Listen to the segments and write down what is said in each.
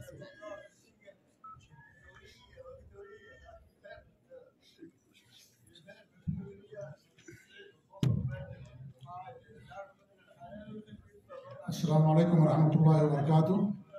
अस्सलाम वालेकुम रहमतुल्लाहि व बरकातुहू।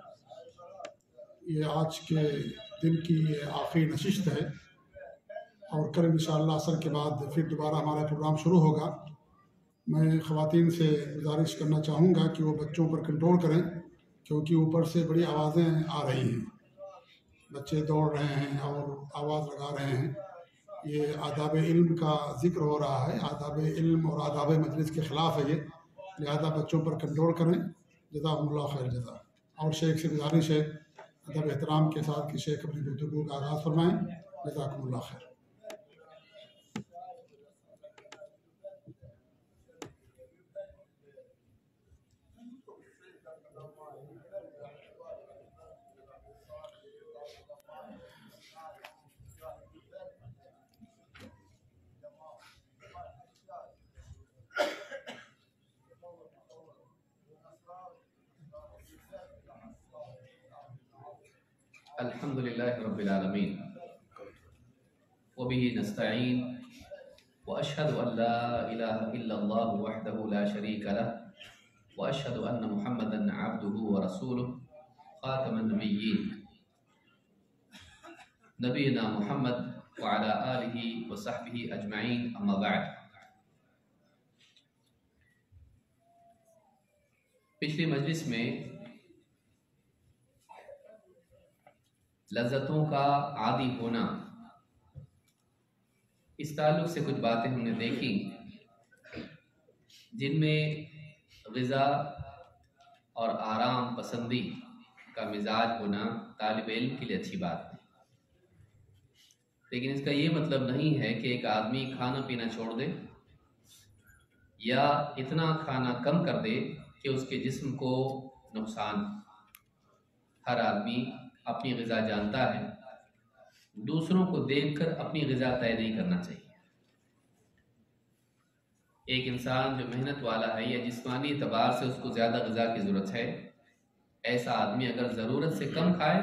ये आज के दिन की आखिरी नशिस्त है और कल इंशाअल्लाह असर के बाद फिर दोबारा हमारा प्रोग्राम शुरू होगा। मैं ख़वातीन से गुजारिश करना चाहूँगा कि वो बच्चों पर कंट्रोल करें, क्योंकि ऊपर से बड़ी आवाज़ें आ रही हैं, बच्चे दौड़ रहे हैं और आवाज़ लगा रहे हैं। ये आदाब इल्म का ज़िक्र हो रहा है, आदाब इल्म और आदाब मजलिस के ख़िलाफ़ है ये, लिहाजा बच्चों पर कंट्रोल करें। जज़ाकुमुल्लाह खैर जज़ा। और शेख से गुजारिश है अदब एहतराम के साथ कि शेख अपनी गुफ्तगू का आगाज़ फरमाएँ। जज़ाकुमुल्लाह खैर। अल्हम्दुलिल्लाहि रब्बिल आलमीन व बिही नस्तईन व अशहदु अन ला इलाहा इल्लल्लाह वहदहु ला शरीका लह व अशहदु अन्न मुहम्मदन अब्दुहु व रसूलुहु खातमुन नबिय्यीन नबीना मुहम्मद व अला आलिहि व सहबिहि अजमईन, अम्मा बाद। पिछली मजलिस में लज्जतों का आदी होना, इस ताल्लुक से कुछ बातें हमने देखी जिनमें ग़िज़ा और आराम पसंदी का मिजाज होना तालिब इल्म के लिए अच्छी बात है, लेकिन इसका ये मतलब नहीं है कि एक आदमी खाना पीना छोड़ दे या इतना खाना कम कर दे कि उसके जिस्म को नुकसान। हर आदमी अपनी ग़िज़ा जानता है, दूसरों को देखकर अपनी ग़िज़ा तय नहीं करना चाहिए। एक इंसान जो मेहनत वाला है या जिस्मानी एतबार से उसको ज़्यादा ग़िज़ा की ज़रूरत है, ऐसा आदमी अगर ज़रूरत से कम खाए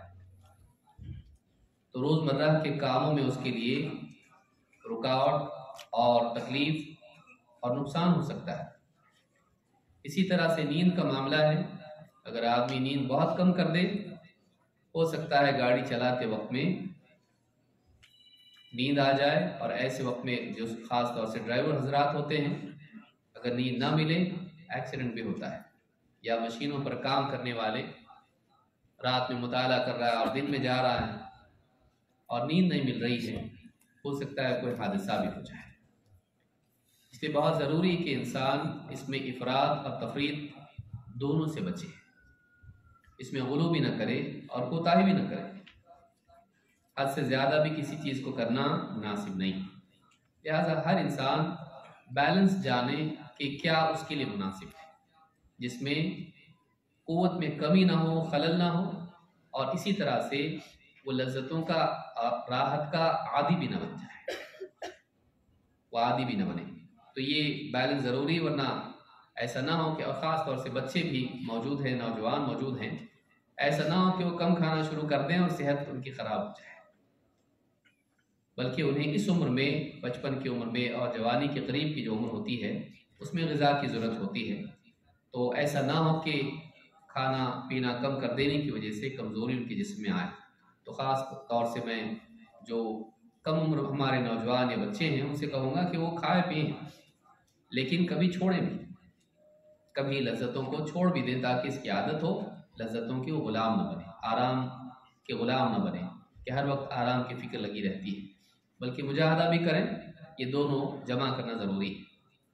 तो रोज़मर्रा के कामों में उसके लिए रुकावट और तकलीफ़ और नुकसान हो सकता है। इसी तरह से नींद का मामला है, अगर आदमी नींद बहुत कम कर दे, हो सकता है गाड़ी चलाते वक्त में नींद आ जाए, और ऐसे वक्त में जो ख़ास तौर से ड्राइवर हजरात होते हैं, अगर नींद ना मिले एक्सीडेंट भी होता है। या मशीनों पर काम करने वाले रात में मुताला कर रहा है और दिन में जा रहा है और नींद नहीं मिल रही है, हो सकता है कोई हादसा भी हो जाए। इसलिए बहुत ज़रूरी है कि इंसान इसमें इफ़रात और तफरीत दोनों से बचे, इसमें गुलू भी न करे और कोताही भी न करे। हद से ज़्यादा भी किसी चीज़ को करना मुनासिब नहीं। लिहाजा हर इंसान बैलेंस जाने कि क्या उसके लिए मुनासिब है, जिसमें क़ुव्वत में कमी ना हो, खलल ना हो, और इसी तरह से वो लज्जतों का राहत का आदी भी न बन जाए, वो आदी भी न बने। तो ये बैलेंस ज़रूरी, वरना ऐसा ना हो कि, और ख़ास तौर से बच्चे भी मौजूद हैं, नौजवान मौजूद हैं, ऐसा ना हो कि वो कम खाना शुरू कर दें और सेहत उनकी ख़राब हो जाए, बल्कि उन्हें इस उम्र में, बचपन की उम्र में और जवानी के करीब की जो उम्र होती है, उसमें ग़िज़ा की ज़रूरत होती है। तो ऐसा ना हो कि खाना पीना कम कर देने की वजह से कमज़ोरी उनके जिस्म में आए। तो ख़ास तौर से मैं जो कम उम्र हमारे नौजवान या बच्चे हैं उनसे कहूँगा कि वो खाए पिएँ, लेकिन कभी छोड़ें भी, कभी लज्जतों को छोड़ भी दें, ताकि इसकी आदत हो, लज्जतों की वो ग़ुलाम न बने, आराम के ग़ुलाम न बने कि हर वक्त आराम की फ़िक्र लगी रहती है, बल्कि मुजाहदा भी करें। ये दोनों जमा करना ज़रूरी है।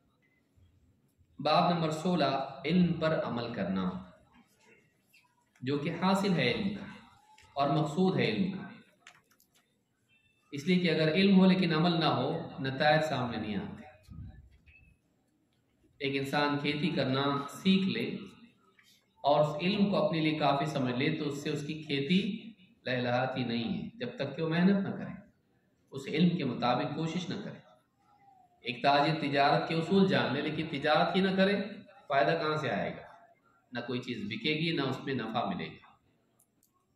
बाब नंबर 16, इल्म पर अमल करना, जो कि हासिल है इल्म का और मकसूद है इल्म का। इसलिए कि अगर इल्म हो लेकिन अमल ना हो, नतायज सामने नहीं आते। एक इंसान खेती करना सीख ले और उस इल्म को अपने लिए काफ़ी समझ ले, तो उससे उसकी खेती लहलहाती नहीं है जब तक कि वो मेहनत न करे, उस इल्म के मुताबिक कोशिश न करे। एक ताजिर तिजारत के उसूल जान ले लेकिन तिजारत ही न करे, फ़ायदा कहाँ से आएगा? ना कोई चीज़ बिकेगी, ना उसमें नफ़ा मिलेगा।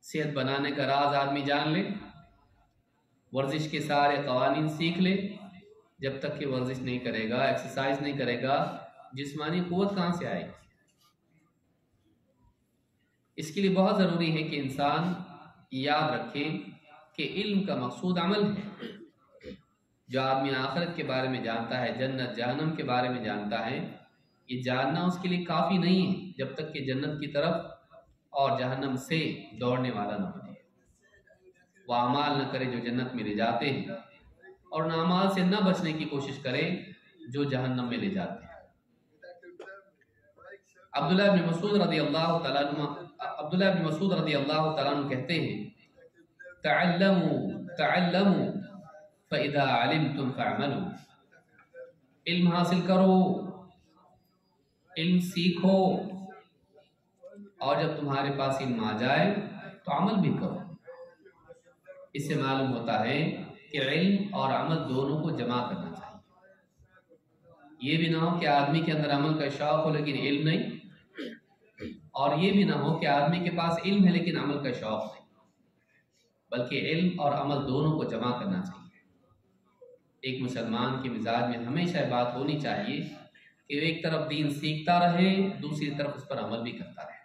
सेहत बनाने का राज आदमी जान ले, वर्जिश के सारे कवानीन सीख ले। जब तक कि वर्जिश नहीं करेगा, एक्सरसाइज नहीं करेगा, जिस्मानी क़ुव्वत कहाँ से आएगी? इसके लिए बहुत ज़रूरी है कि इंसान याद रखे कि इल्म का मकसूद अमल है। जो आदमी आखिरत के बारे में जानता है, जन्नत जहन्नम के बारे में जानता है, ये जानना उसके लिए काफ़ी नहीं है जब तक कि जन्नत की तरफ और जहन्नम से दौड़ने वाला न बने। वह अमाल न करे जो जन्नत में ले जाते हैं, और न अमाल से न बचने की कोशिश करे जो जहन्नम में ले जाते हैं। अब्दुल्लाह इब्न मसूद रज़ी अल्लाह तआला अन्हु कहते हैं, तअल्लमू फ़इज़ा अलिमतुम फ़अमलू। इल्म हासिल करो, इल्म सीखो, और जब तुम्हारे पास इल्म आ जाए तो अमल भी करो। इससे मालूम होता है कि इल्म और अमल दोनों को जमा करना चाहिए। ये भी ना हो कि आदमी के अंदर अमल का शौक़ हो लेकिन इल्म नहीं, और ये भी ना हो कि आदमी के पास इल्म है लेकिन अमल का शौक़ नहीं, बल्कि इल्म और अमल दोनों को जमा करना चाहिए। एक मुसलमान के मिजाज में हमेशा ये बात होनी चाहिए कि एक तरफ दीन सीखता रहे, दूसरी तरफ उस पर अमल भी करता रहे।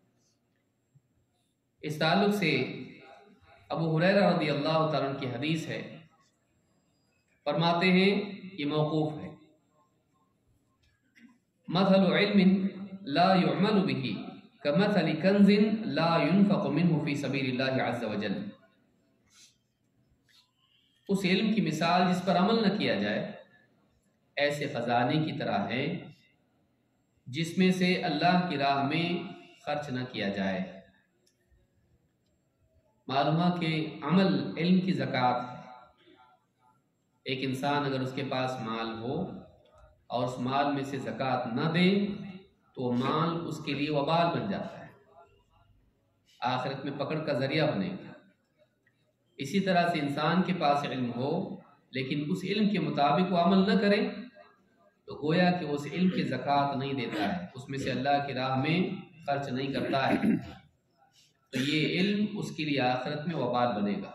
इस ताल्लुक से अबू हुरैरा रज़ी अल्लाह तआला अन्हु की हदीस है, फरमाते हैं, ये मौकूफ है, मथलु इल्मिन ला युअमलु बिही कमथलि कंज़िन ला युनफ़क़ु मिन्हु फ़ी सबीलिल्लाहि अज़्ज़ व जल। उस इल्म की मिसाल जिस पर अमल न किया जाए ऐसे ख़जाने की तरह है जिसमें से अल्लाह की राह में खर्च न किया जाए। मालूम है कि अमल इल्म की ज़कात है। एक इंसान अगर उसके पास माल हो और उस माल में से ज़कात न दे तो माल उसके लिए वबाल बन जाता है, आखिरत में पकड़ का ज़रिया बनेगा। इसी तरह से इंसान के पास इल्म हो लेकिन उस इल्म के मुताबिक वो अमल न करे तो गोया कि उस इल्म की ज़कात नहीं देता है, उसमें से अल्लाह की राह में खर्च नहीं करता है, तो ये इल्म उसके लिए आखिरत में वबाल बनेगा।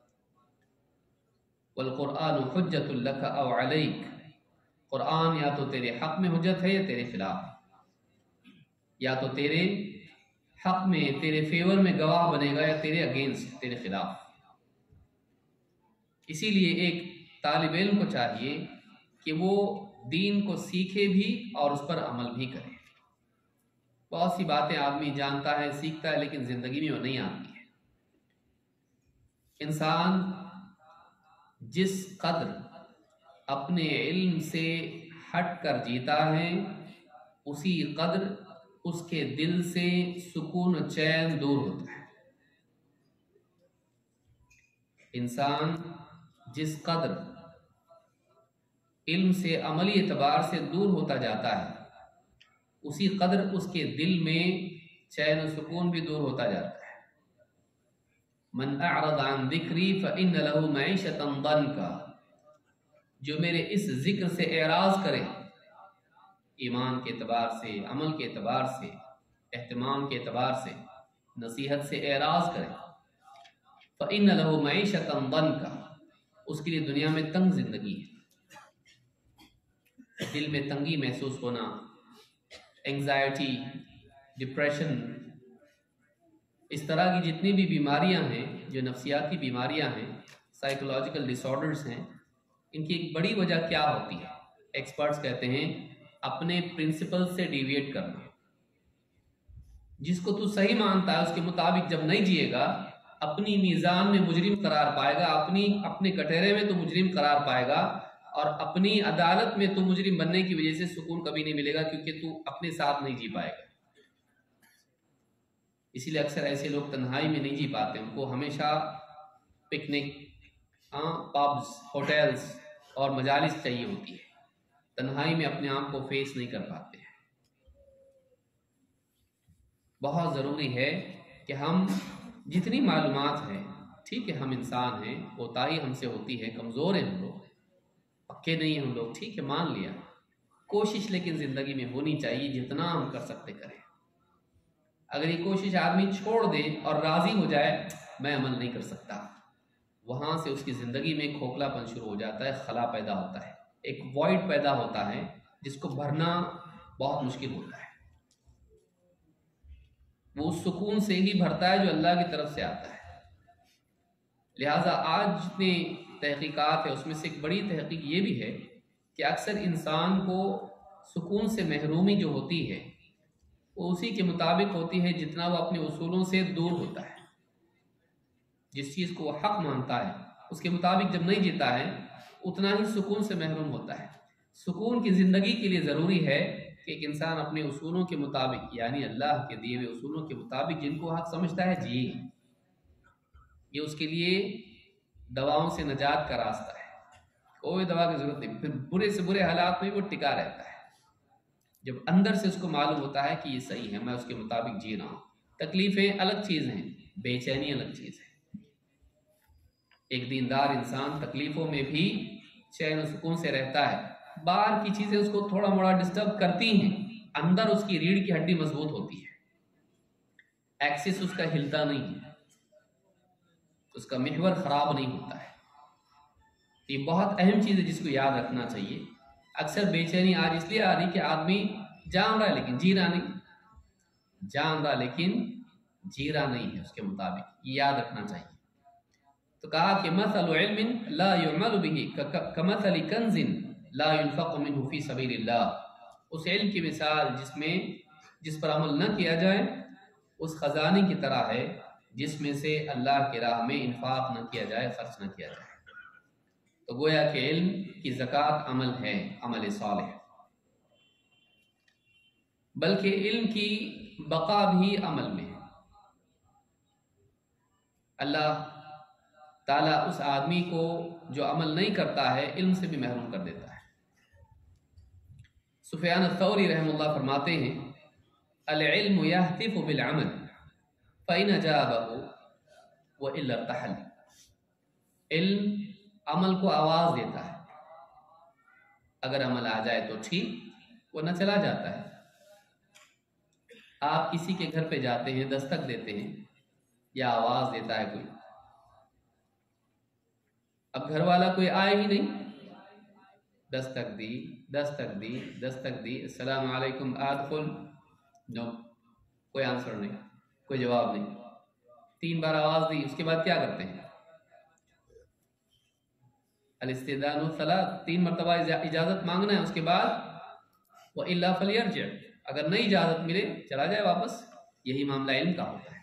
वल कुरान हुज्जतुल लक औ अलैक। कुरान या तो तेरे हक़ में हुज्जत है या तेरे खिलाफ, या तो तेरे हक़ में तेरे फेवर में गवाह बनेगा या तेरे अगेंस्ट, तेरे खिलाफ। इसीलिए एक तालिब इल्म को चाहिए कि वो दीन को सीखे भी और उस पर अमल भी करे। बहुत सी बातें आदमी जानता है, सीखता है, लेकिन ज़िंदगी में वो नहीं आती है। इंसान जिस कदर अपने इल्म से हट कर जीता है उसी कदर उसके दिल से सुकून और चैन दूर होता है। इंसान जिस कदर इल्म से अमली एतबार से दूर होता जाता है उसी कदर उसके दिल में चैन और सुकून भी दूर होता जाता है। मन अअरद अन ज़िक्री फ़इन्न लहू मईशतन दंका। जो मेरे इस जिक्र से एराज करे, ईमान के एतबार से, अमल के एतबार से, एहतमाम के एतबार से, नसीहत से एराज करे, फ़इन्न लहू मईशतन दंका, उसके लिए दुनिया में तंग जिंदगी है। दिल में तंगी महसूस होना, एंग्जाइटी, डिप्रेशन, इस तरह की जितनी भी बीमारियां हैं, जो नफ्सियाती बीमारियां हैं, साइकोलॉजिकल डिसऑर्डर्स हैं, इनकी एक बड़ी वजह क्या होती है? एक्सपर्ट्स कहते हैं अपने प्रिंसिपल से डिविएट करना। जिसको तू सही मानता है उसके मुताबिक जब नहीं जिएगा, अपनी मीज़ान में मुजरिम करार पाएगा, अपने कटहरे में तो मुजरिम करार पाएगा, और अपनी अदालत में तो मुजरिम बनने की वजह से सुकून कभी नहीं मिलेगा, क्योंकि तू अपने साथ नहीं जी पाएगा। इसीलिए अक्सर ऐसे लोग तन्हाई में नहीं जी पाते, उनको हमेशा पिकनिक, पब्स, होटल्स और मजालिस चाहिए होती है। तन्हाई में अपने आप को फेस नहीं कर पाते हैं। बहुत ज़रूरी है कि हम जितनी मालूमात हैं, ठीक है हम इंसान हैं, कोताही हमसे होती है, कमज़ोर हैं हम लोग, पक्के नहीं हैं हम लोग, ठीक है मान लिया। कोशिश लेकिन ज़िंदगी में होनी चाहिए जितना हम कर सकते करें। अगर ये कोशिश आदमी छोड़ दे और राज़ी हो जाए मैं अमल नहीं कर सकता, वहाँ से उसकी ज़िंदगी में खोखलापन शुरू हो जाता है, खला पैदा होता है, एक वॉइड पैदा होता है जिसको भरना बहुत मुश्किल होता है। वो उस सुकून से ही भरता है जो अल्लाह की तरफ से आता है। लिहाजा आज जितनी तहकीकात है उसमें से एक बड़ी तहकीक ये भी है कि अक्सर इंसान को सुकून से महरूमी जो होती है वो उसी के मुताबिक होती है जितना वो अपने उसूलों से दूर होता है। जिस चीज़ को वो हक मानता है उसके मुताबिक जब नहीं जीता है उतना ही सुकून से महरूम होता है। सुकून की ज़िंदगी के लिए ज़रूरी है कि एक इंसान अपने उसूलों के मुताबिक यानी अल्लाह के दिए हुए उसूलों के मुताबिक जिनको हक समझता है जी, ये उसके लिए दवाओं से नजात का रास्ता है। कोई दवा की ज़रूरत नहीं, फिर बुरे से बुरे हालात में वो टिका रहता है जब अंदर से उसको मालूम होता है कि ये सही है, मैं उसके मुताबिक जी रहा हूँ। तकलीफ़ें अलग चीज़ हैं, बेचैनी अलग चीज़ है। एक दीनदार इंसान तकलीफ़ों में भी चैन और सुकून से रहता है। बाहर की चीज़ें उसको थोड़ा मोड़ा डिस्टर्ब करती हैं, अंदर उसकी रीढ़ की हड्डी मजबूत होती है, एक्सिस उसका हिलता नहीं है, उसका महवर ख़राब नहीं होता है। ये बहुत अहम चीज़ है जिसको याद रखना चाहिए। अक्सर बेचैनी आज इसलिए आ रही कि आदमी जान रहा है लेकिन जी रहा नहीं, जान रहा लेकिन जी रहा नहीं है उसके मुताबिक, ये याद रखना चाहिए। तो कहा कि मसलु इल्मिन ला युअमलु बिही कमसलि कंजिन ला युनफक़ु मिन्हु फ़ी सबीलिल्लाह। उस इल्म की मिसाल जिस पर अमल न किया जाए उस ख़जाने की तरह है जिसमें से अल्लाह की राह में इन्फाक न किया जाए, खर्च न किया जाए। तो गोया कि इल्म की ज़कात अमल है, अमल सालिह, बल्कि इल्म की बका भी अमल में है। अल्लाह ताला उस आदमी को जो अमल नहीं करता है इल्म से भी महरूम कर देता है। सुफियान अथ-थौरी रहमतुल्लाह फरमाते हैं अल इल्मु यहतिफु बिल अमल फ़इन अजाबहु व इल्ला तहल। इल्म अमल को आवाज़ देता है, अगर अमल आ जाए तो ठीक, वरना चला जाता है। आप किसी के घर पे जाते हैं, दस्तक देते हैं या आवाज़ देता है कोई, अब घर वाला कोई आए ही नहीं, दस्तक दी दस्तक दी दस्तक दी, अस्सलाम वालेकुम आदखुल, नो, कोई आंसर नहीं, कोई जवाब नहीं। 3 बार आवाज़ दी, उसके बाद क्या करते हैं? अल-इस्तिज़ानु सलास, 3 मरतबा इजाज़त मांगना है, उसके बाद व इल्ला फलियरजिअ, अगर नहीं इजाज़त मिले चला जाए वापस। यही मामला इल्म का होता है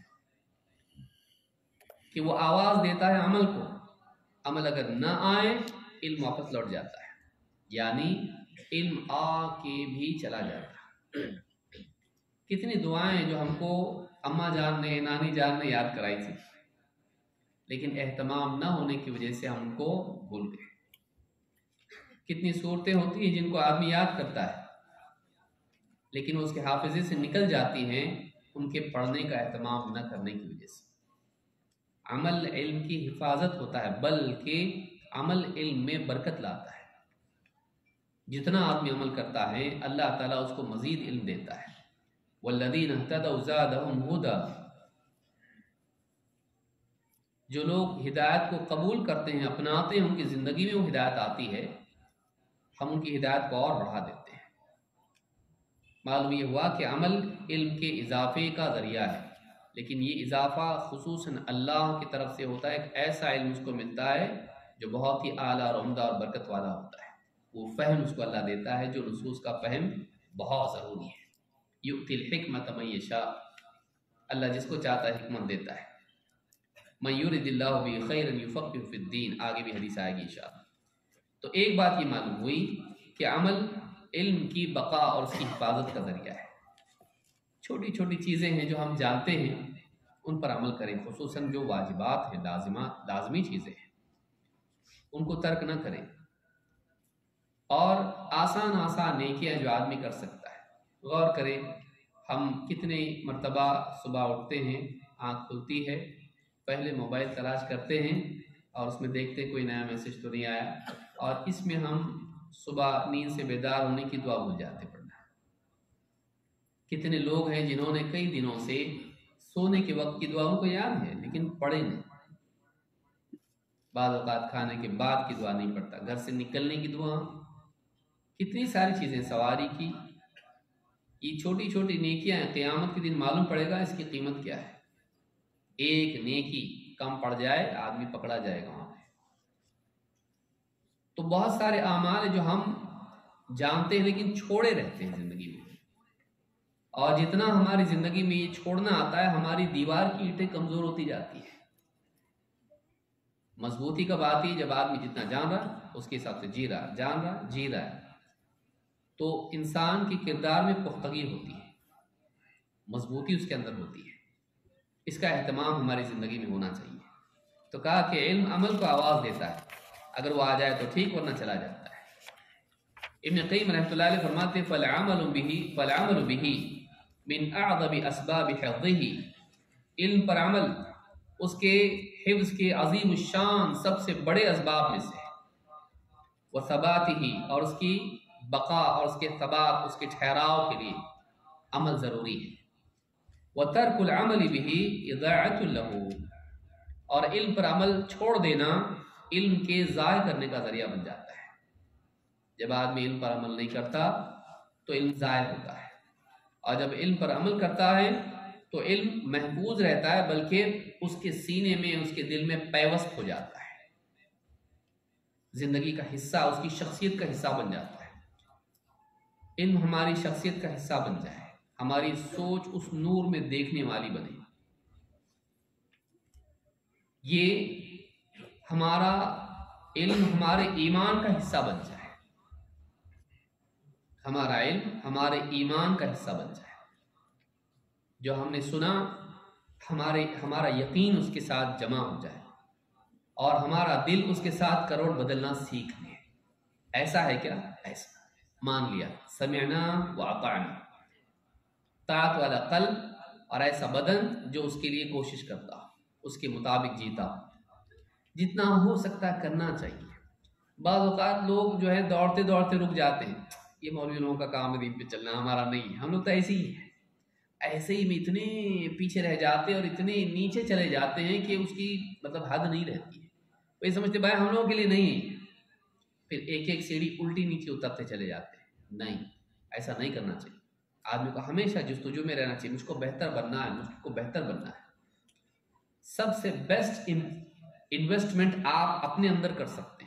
कि वो आवाज़ देता है अमल को, अमल अगर न आए इल्म वापस लौट जाता है, यानी इल्म आके भी चला जाता है। कितनी दुआएं जो हमको अम्मा जान ने, नानी जान ने याद कराई थी, लेकिन एहतमाम न होने की वजह से हम उनको भूल गए। कितनी सूरतें होती हैं जिनको आदमी याद करता है लेकिन वो उसके हाफिजे से निकल जाती हैं उनके पढ़ने का एहतमाम न करने की वजह से। अमल इल्म की हिफाजत होता है, बल्कि अमल इल्म में बरकत लाता है। जितना आदमी अमल करता है अल्लाह ताला उसको मज़ीद इल्म देता है। वल्लज़ीना इह्तदौ ज़ादहुम हुदा, जो लोग हिदायत को कबूल करते हैं, अपनाते हैं, उनकी ज़िंदगी में वो हिदायत आती है, हम उनकी हिदायत को और बढ़ा देते हैं। मालूम ये हुआ कि अमल इल्म के इजाफे का ज़रिया है, लेकिन ये इजाफा खुसूसन अल्लाह की तरफ से होता है। एक ऐसा इल्म उसको मिलता है जो बहुत ही आला और उम्दा और बरकत वाला होता है। वो फ़हम उसको अल्लाह देता है जो नुसूस का फ़हम बहुत ज़रूरी है। युतिल हिकमत मन यशा, अल्लाह जिसको चाहता है हिकमत देता है। मन युरिदिल्लाहु बिही खैरन युफ़क़्क़िहु फ़िद्दीन, आगे भी हदीस आएगी इंशाअल्लाह। तो एक बात ये मालूम हुई कि अमल इल्म की बका और उसकी हिफाजत का ज़रिया है। छोटी छोटी चीज़ें हैं जो हम जानते हैं उन पर अमल करें, खुसूसन जो वाजिबात हैं, लाजमी चीज़ें हैं, उनको तर्क न करें। और आसान नेकियां जो आदमी कर सकता है, गौर करें हम कितने मरतबा सुबह उठते हैं, आँख खुलती है, पहले मोबाइल तलाश करते हैं और उसमें देखते हैं कोई नया मैसेज तो नहीं आया, और इसमें हम सुबह नींद से बेदार होने की दुआ भूल जाते पढ़ना। कितने लोग हैं जिन्होंने कई दिनों से सोने के वक्त की दुआ उनको याद है लेकिन पढ़े नहीं, बाद औकात खाने के बाद की दुआ नहीं पढ़ता, घर से निकलने की दुआ, कितनी सारी चीज़ें, सवारी की, ये छोटी छोटी नेकियां क़यामत के दिन मालूम पड़ेगा इसकी कीमत क्या है। एक नेकी कम पड़ जाए आदमी पकड़ा जाएगा वहां पे। तो बहुत सारे आमाल जो हम जानते हैं लेकिन छोड़े रहते हैं जिंदगी में, और जितना हमारी जिंदगी में ये छोड़ना आता है हमारी दीवार की ईंटें कमजोर होती जाती है। मजबूती कब आती है? जब आदमी जितना जान रहा उसके हिसाब से जी रहा, जान रहा जी रहा है, तो इंसान के किरदार में पुख्तगी होती है, मजबूती उसके अंदर होती है। इसका एहतमाम हमारी ज़िंदगी में होना चाहिए। तो कहा कि इल्म अमल को आवाज़ देता है, अगर वो आ जाए तो ठीक वरना चला जाता है। इब्न क़य्यिम रहमतुल्लाह अलैह फरमाते फ़ल-अमलु बिही मिन अअज़मी असबाबि हिफ़्ज़िही, इल्म पर अमल उसके हिफ्ज़ के अज़ीम शान सबसे बड़े असबाब में से है। व सबातिही, और उसकी बका और उसके सबात, उसके ठहराव के लिए अमल ज़रूरी है। व तर्कुल अमल बिही इज़ाअतुल लहू, और इल्म पर अमल छोड़ देना इल्म के ज़ाय करने का ज़रिया बन जाता है। जब आदमी इल्म पर अमल नहीं करता तो इल्म ज़ाय होता है, और जब इल्म पर अमल करता है तो इल्म महफूज रहता है, बल्कि उसके सीने में, उसके दिल में पैवस्त हो जाता है, जिंदगी का हिस्सा, उसकी शख्सियत का हिस्सा बन जाता है। इल्म हमारी शख्सियत का हिस्सा बन जाए, हमारी सोच उस नूर में देखने वाली बने, ये हमारा इल्म हमारे ईमान का हिस्सा बन जाए, हमारा इल्म हमारे ईमान का हिस्सा बन जाए। जो हमने सुना हमारा यकीन उसके साथ जमा हो जाए, और हमारा दिल उसके साथ करोड़ बदलना सीख ले। ऐसा है क्या? ऐसा मान लिया, समिअना व अताअना, ताअत वाला क़ल्ब, और ऐसा बदन जो उसके लिए कोशिश करता, उसके मुताबिक जीता, जितना हो सकता करना चाहिए। बाज़ औक़ात लोग जो है दौड़ते दौड़ते रुक जाते हैं, ये मौलवी लोगों का काम है दीन पे चलना, हमारा नहीं है। हम लोग तो ऐसे ही हैं, ऐसे ही में इतने पीछे रह जाते हैं और इतने नीचे चले जाते हैं कि उसकी मतलब हद नहीं रहती है। वही समझते भाई हम लोगों के लिए नहीं है, फिर एक एक सीढ़ी उल्टी नीचे उतरते चले जाते हैं। नहीं, ऐसा नहीं करना चाहिए। आदमी को हमेशा जस्तुजू में रहना चाहिए, मुझको बेहतर बनना है, मुझको बेहतर बनना है। सबसे बेस्ट इन्वेस्टमेंट आप अपने अंदर कर सकते हैं।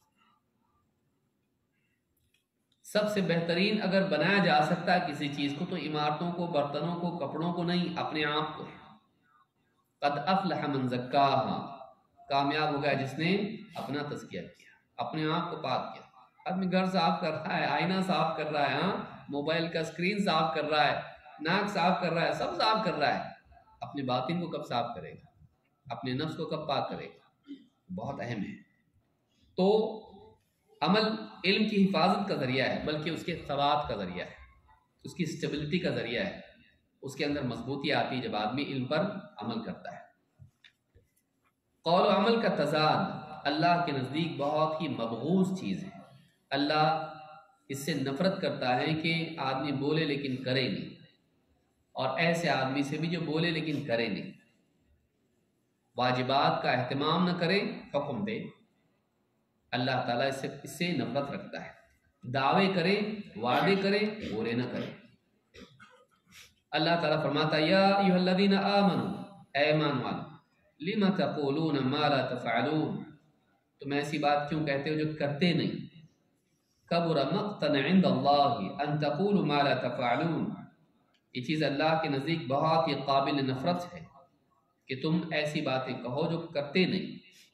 सबसे बेहतरीन अगर बनाया जा सकता है किसी चीज को, तो इमारतों को, बर्तनों को, कपड़ों को नहीं, अपने आप को है। क़द अफ़लह मन ज़क्काहा, कामयाब हो गया जिसने अपना तज़किया किया, अपने आप को पाक किया। आदमी घर साफ कर रहा है, आईना साफ कर रहा है, हाँ, मोबाइल का स्क्रीन साफ कर रहा है, नाक साफ कर रहा है, सब साफ कर रहा है, अपने बातिन को कब साफ करेगा? अपने नफ्स को कब पाक करेगा? बहुत अहम है। तो अमल इल्म की हिफाजत का ज़रिया है, बल्कि उसके सवात का ज़रिया है, उसकी स्टेबिलिटी का ज़रिया है। उसके अंदर मजबूती आती है जब आदमी इल्म पर अमल करता है। कौल अमल का तज़ाद अल्लाह के नज़दीक बहुत ही मबगूज़ चीज़ है। अल्लाह इससे नफ़रत करता है कि आदमी बोले लेकिन करे नहीं, और ऐसे आदमी से भी जो बोले लेकिन करे नहीं, वाजिबात का एहतमाम न करे, हुक्म दे, अल्लाह ताला इससे नफरत रखता है। दावे करे, वादे करे, पूरे न करे। अल्लाह ताला फरमाता है, या अय्युहल्लज़ीना आमनू, ऐ ईमान वालो, लिमा तक़ूलून मा ला तफ़अलून, तुम ऐसी बात क्यों कहते हो जो करते नहीं। कबुरा मक़तन इंदल्लाहि अन तक़ूलू मा ला तफ़अलून, ये चीज़ अल्लाह के नज़दीक बहुत ही काबिल नफरत है कि तुम ऐसी बातें कहो जो करते नहीं।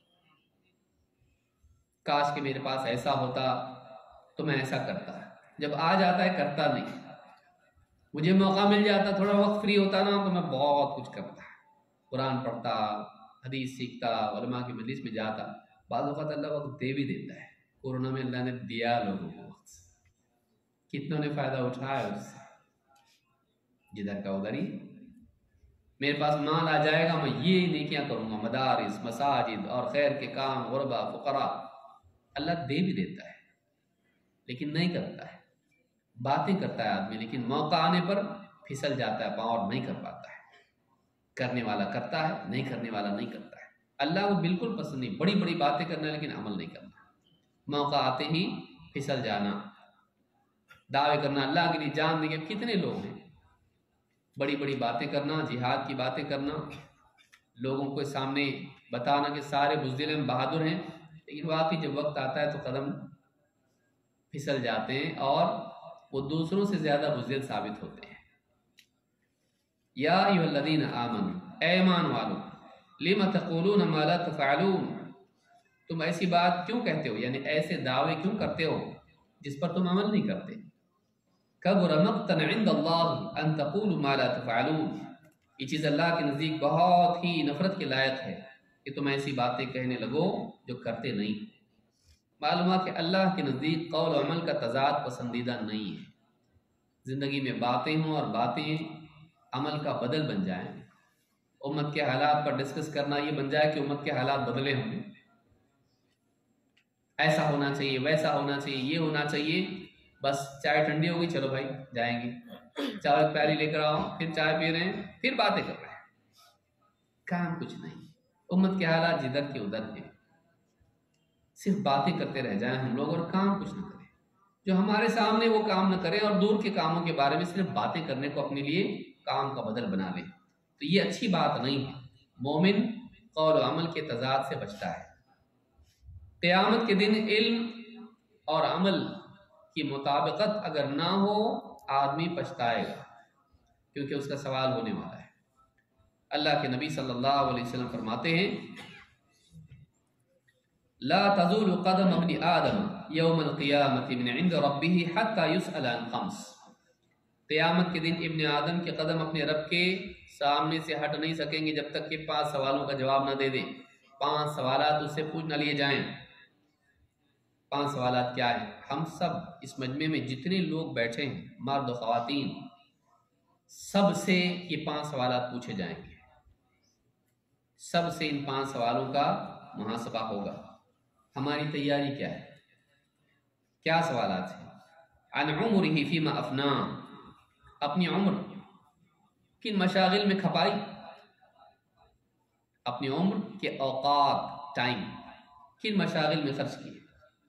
काश कि मेरे पास ऐसा होता तो मैं ऐसा करता, जब आ जाता है करता नहीं। मुझे मौका मिल जाता, थोड़ा वक्त फ्री होता ना, तो मैं बहुत कुछ करता, कुरान पढ़ता, हदीस सीखता, उलमा की मजलिस में जाता। बाद वक़्त अल्लाह वक्त दे भी देता है। कोरोना में अल्लाह ने दिया लोगों को वक्त, कितनों ने फ़ायदा उठाया उससे, जिधर का उधर ही। मेरे पास माल आ जाएगा, मैं ये नेकियां करूँगा, मदारिस, मसाजिद और खैर के काम, गुरबा, फ़ुक़रा, अल्लाह दे भी देता है लेकिन नहीं करता है। बातें करता है आदमी, लेकिन मौका आने पर फिसल जाता है पाँव और नहीं कर पाता है। करने वाला करता है, नहीं करने वाला नहीं करता है। अल्लाह को बिल्कुल पसंद नहीं, बड़ी बड़ी बातें करना लेकिन अमल नहीं करना, मौका आते ही फिसल जाना, दावे करना अल्लाह के लिए जान देंगे। कितने लोग हैं, बड़ी बड़ी बातें करना, जिहाद की बातें करना, लोगों के सामने बताना कि सारे बुज़दिल में बहादुर हैं, लेकिन वाकई जब वक्त आता है तो कदम फिसल जाते हैं और वो दूसरों से ज़्यादा बुज़दिल साबित होते हैं। या अय्युहल्लज़ीना आमनू, ऐ ईमान वालो, लिमा तक़ूलून मा ला तफ़अलून, तुम ऐसी बात क्यों कहते हो, यानी ऐसे दावे क्यों करते हो जिस पर तुम अमल नहीं करते। कबुर मक़तन इंदल्लाह अन तक़ूलू मा ला तफ़अलून, ये चीज़ अल्लाह के नज़दीक बहुत ही नफ़रत के लायक है कि तुम ऐसी बातें कहने लगो जो करते नहीं। मालूम है कि अल्लाह के नज़दीक कौल और अमल का तज़ाद पसंदीदा नहीं है। ज़िंदगी में बातें हों और बातें अमल का बदल बन जाएं, उम्मत के हालात पर डिस्कस करना ये बन जाए कि उम्मत के हालात बदले होंगे, ऐसा होना चाहिए, वैसा होना चाहिए, ये होना चाहिए, बस चाय ठंडी होगी चलो भाई जाएंगे, चाय की प्याली लेकर आओ, फिर चाय पी रहे हैं, फिर बातें कर रहे हैं, काम कुछ नहीं। उम्मत के हालात जिधर के उधर हैं, सिर्फ बातें करते रह जाएं हम लोग और काम कुछ न करें। जो हमारे सामने वो काम न करें और दूर के कामों के बारे में सिर्फ बातें करने को अपने लिए काम का बदल बना ले, तो ये अच्छी बात नहीं है। मोमिन कौल और अमल के तज़ाद से बचता है। क़यामत के दिन इल्म और अमल की मुताबिकत अगर ना हो, आदमी पछताएगा, क्योंकि उसका सवाल होने वाला है। अल्लाह के नबी सल्लल्लाहु अलैहि वसल्लम फरमाते हैं, ला तज़ूलु क़दम इब्न आदम यौमल क़ियामति मिन इंद रब्बिही हत्ता युसअल अन ख़म्स, क़यामत के दिन इब्न आदम के कदम अपने रब के सामने से हट नहीं सकेंगे जब तक कि 5 सवालों का जवाब न दे दे। 5 सवालात उससे पूछ न लिए जाएं। 5 सवालात क्या है? हम सब इस मजमे में जितने लोग बैठे हैं, मर्द और ख़वातीन, सबसे ये 5 सवालात पूछे जाएंगे। सबसे इन 5 सवालों का मुहासबा होगा। हमारी तैयारी क्या है? क्या सवालात हैं? अन उम्रिही फीमा अफना, अपनी उम्र किन मशागिल में खपाई, अपनी उम्र के औकात टाइम किन मशागिल में खर्च किए।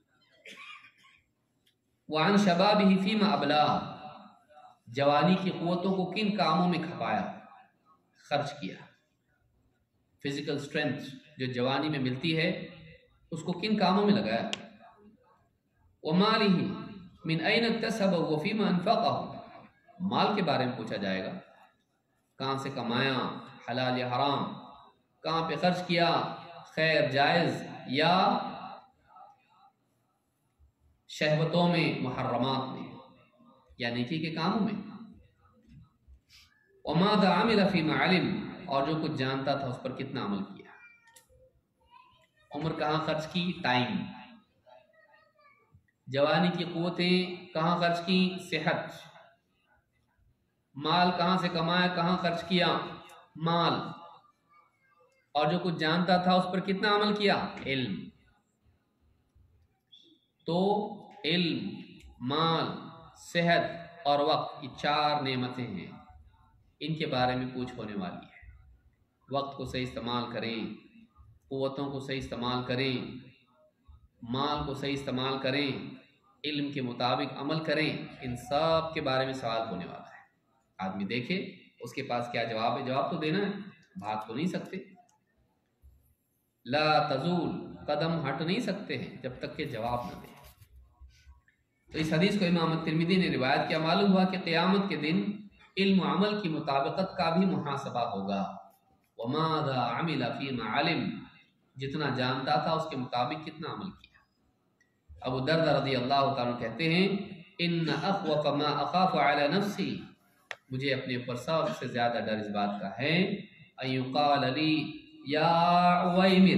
वान शबाबिही फीमा अबला, जवानी की क़ुव्वतों को किन कामों में खपाया, खर्च किया। फिजिकल स्ट्रेंथ जो जवानी में मिलती है उसको किन कामों में लगाया। वमालिही मिन ऐन इक्तसब व फीमा अनफ़क़हु, माल के बारे में पूछा जाएगा, कहाँ से कमाया, हलाल या हराम, कहाँ पे खर्च किया, खैर जायज़ या शहवतों में, मुहर्रमात में या नेकी के कामों में। वमादा अमिल फीमा अलिम, और जो कुछ जानता था उस पर कितना अमल किया। उम्र कहाँ खर्च की, टाइम। जवानी की क़ुव्वतें कहाँ खर्च की, सेहत। माल कहाँ से कमाया, कहाँ खर्च किया, माल। और जो कुछ जानता था उस पर कितना अमल किया, इल्म। तो इल्म, माल, सेहत और वक्त, ये 4 नेमतें हैं, इनके बारे में पूछ होने वाली है। वक्त को सही इस्तेमाल करें, क़ुव्वतों को सही इस्तेमाल करें, माल को सही इस्तेमाल करें, इल्म के मुताबिक अमल करें, इन सब के बारे में सवाल होने वाला है। आदमी देखे उसके पास क्या जवाब है, जवाब तो देना है, भाग तो नहीं सकते। ला तज़ूल, कदम हट नहीं सकते हैं जब तक के जवाब न दें। तो इस हदीस को इमाम तिरमिज़ी ने रिवायत किया। मालूम हुआ कि क़यामत के दिन इल्म व अमल की मुताबिकत का भी मुहासबा होगा। वमादा अमिल फीमा अलिम, जितना जानता था उसके मुताबिक कितना अमल किया। अबू दर्दा रज़ी अल्लाह तआला कहते हैं, इन्ना अख़वफ़ मा अख़ाफ़ु अला नफ़्सी, मुझे अपने ऊपर सबसे ज़्यादा डर इस बात का है, अयुक़ाल ली या उवैमिर,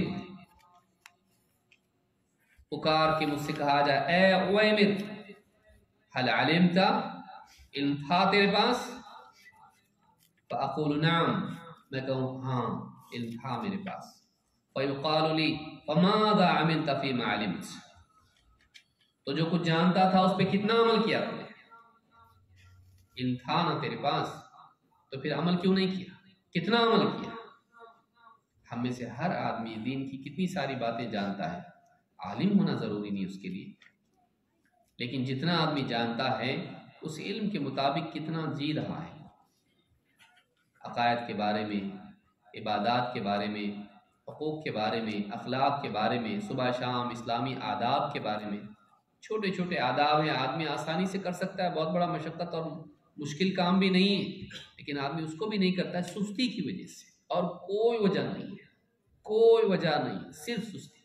पुकार के मुझसे कहा जाए, ए उवैमिर, हल अलिमता, इल्म था तेरे पास? फ़अक़ूलु नअम, मैं कहूँ हाँ इल्म था मेरे पास। फ़युक़ालु ली फ़माज़ा अमिलता फ़ीमा अलिमत, तो जो कुछ जानता था उस पर कितना अमल किया तुमने। इल्म था ना तेरे पास, तो फिर अमल क्यों नहीं किया? कितना अमल किया? हम में से हर आदमी दीन की कितनी सारी बातें जानता है, आलिम होना ज़रूरी नहीं उसके लिए, लेकिन जितना आदमी जानता है उस इल्म के मुताबिक कितना जी रहा है, अकायद के बारे में, इबादात के बारे में, हुकूक के बारे में, अखलाक के बारे में, सुबह शाम इस्लामी आदाब के बारे में। छोटे छोटे आदाब हैं, आदमी आसानी से कर सकता है, बहुत बड़ा मशक्क़त और मुश्किल काम भी नहीं है, लेकिन आदमी उसको भी नहीं करता है सुस्ती की वजह से, और कोई वजह नहीं है, कोई वजह नहीं, सिर्फ सुस्ती,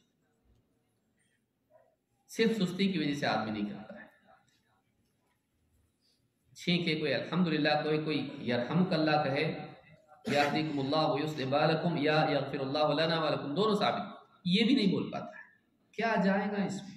सिर्फ सुस्ती की वजह से आदमी नहीं करता है। छींके कोई अल्हम्दुलिल्लाह, कोई यरहमुकल्लाह कहे, याहदिकुमुल्लाह व युस्लिह बालकुम या यगफिरुल्लाहु लना व लकुम, दोनों साबित, ये भी नहीं बोल पाता है। क्या जाएगा इसमें?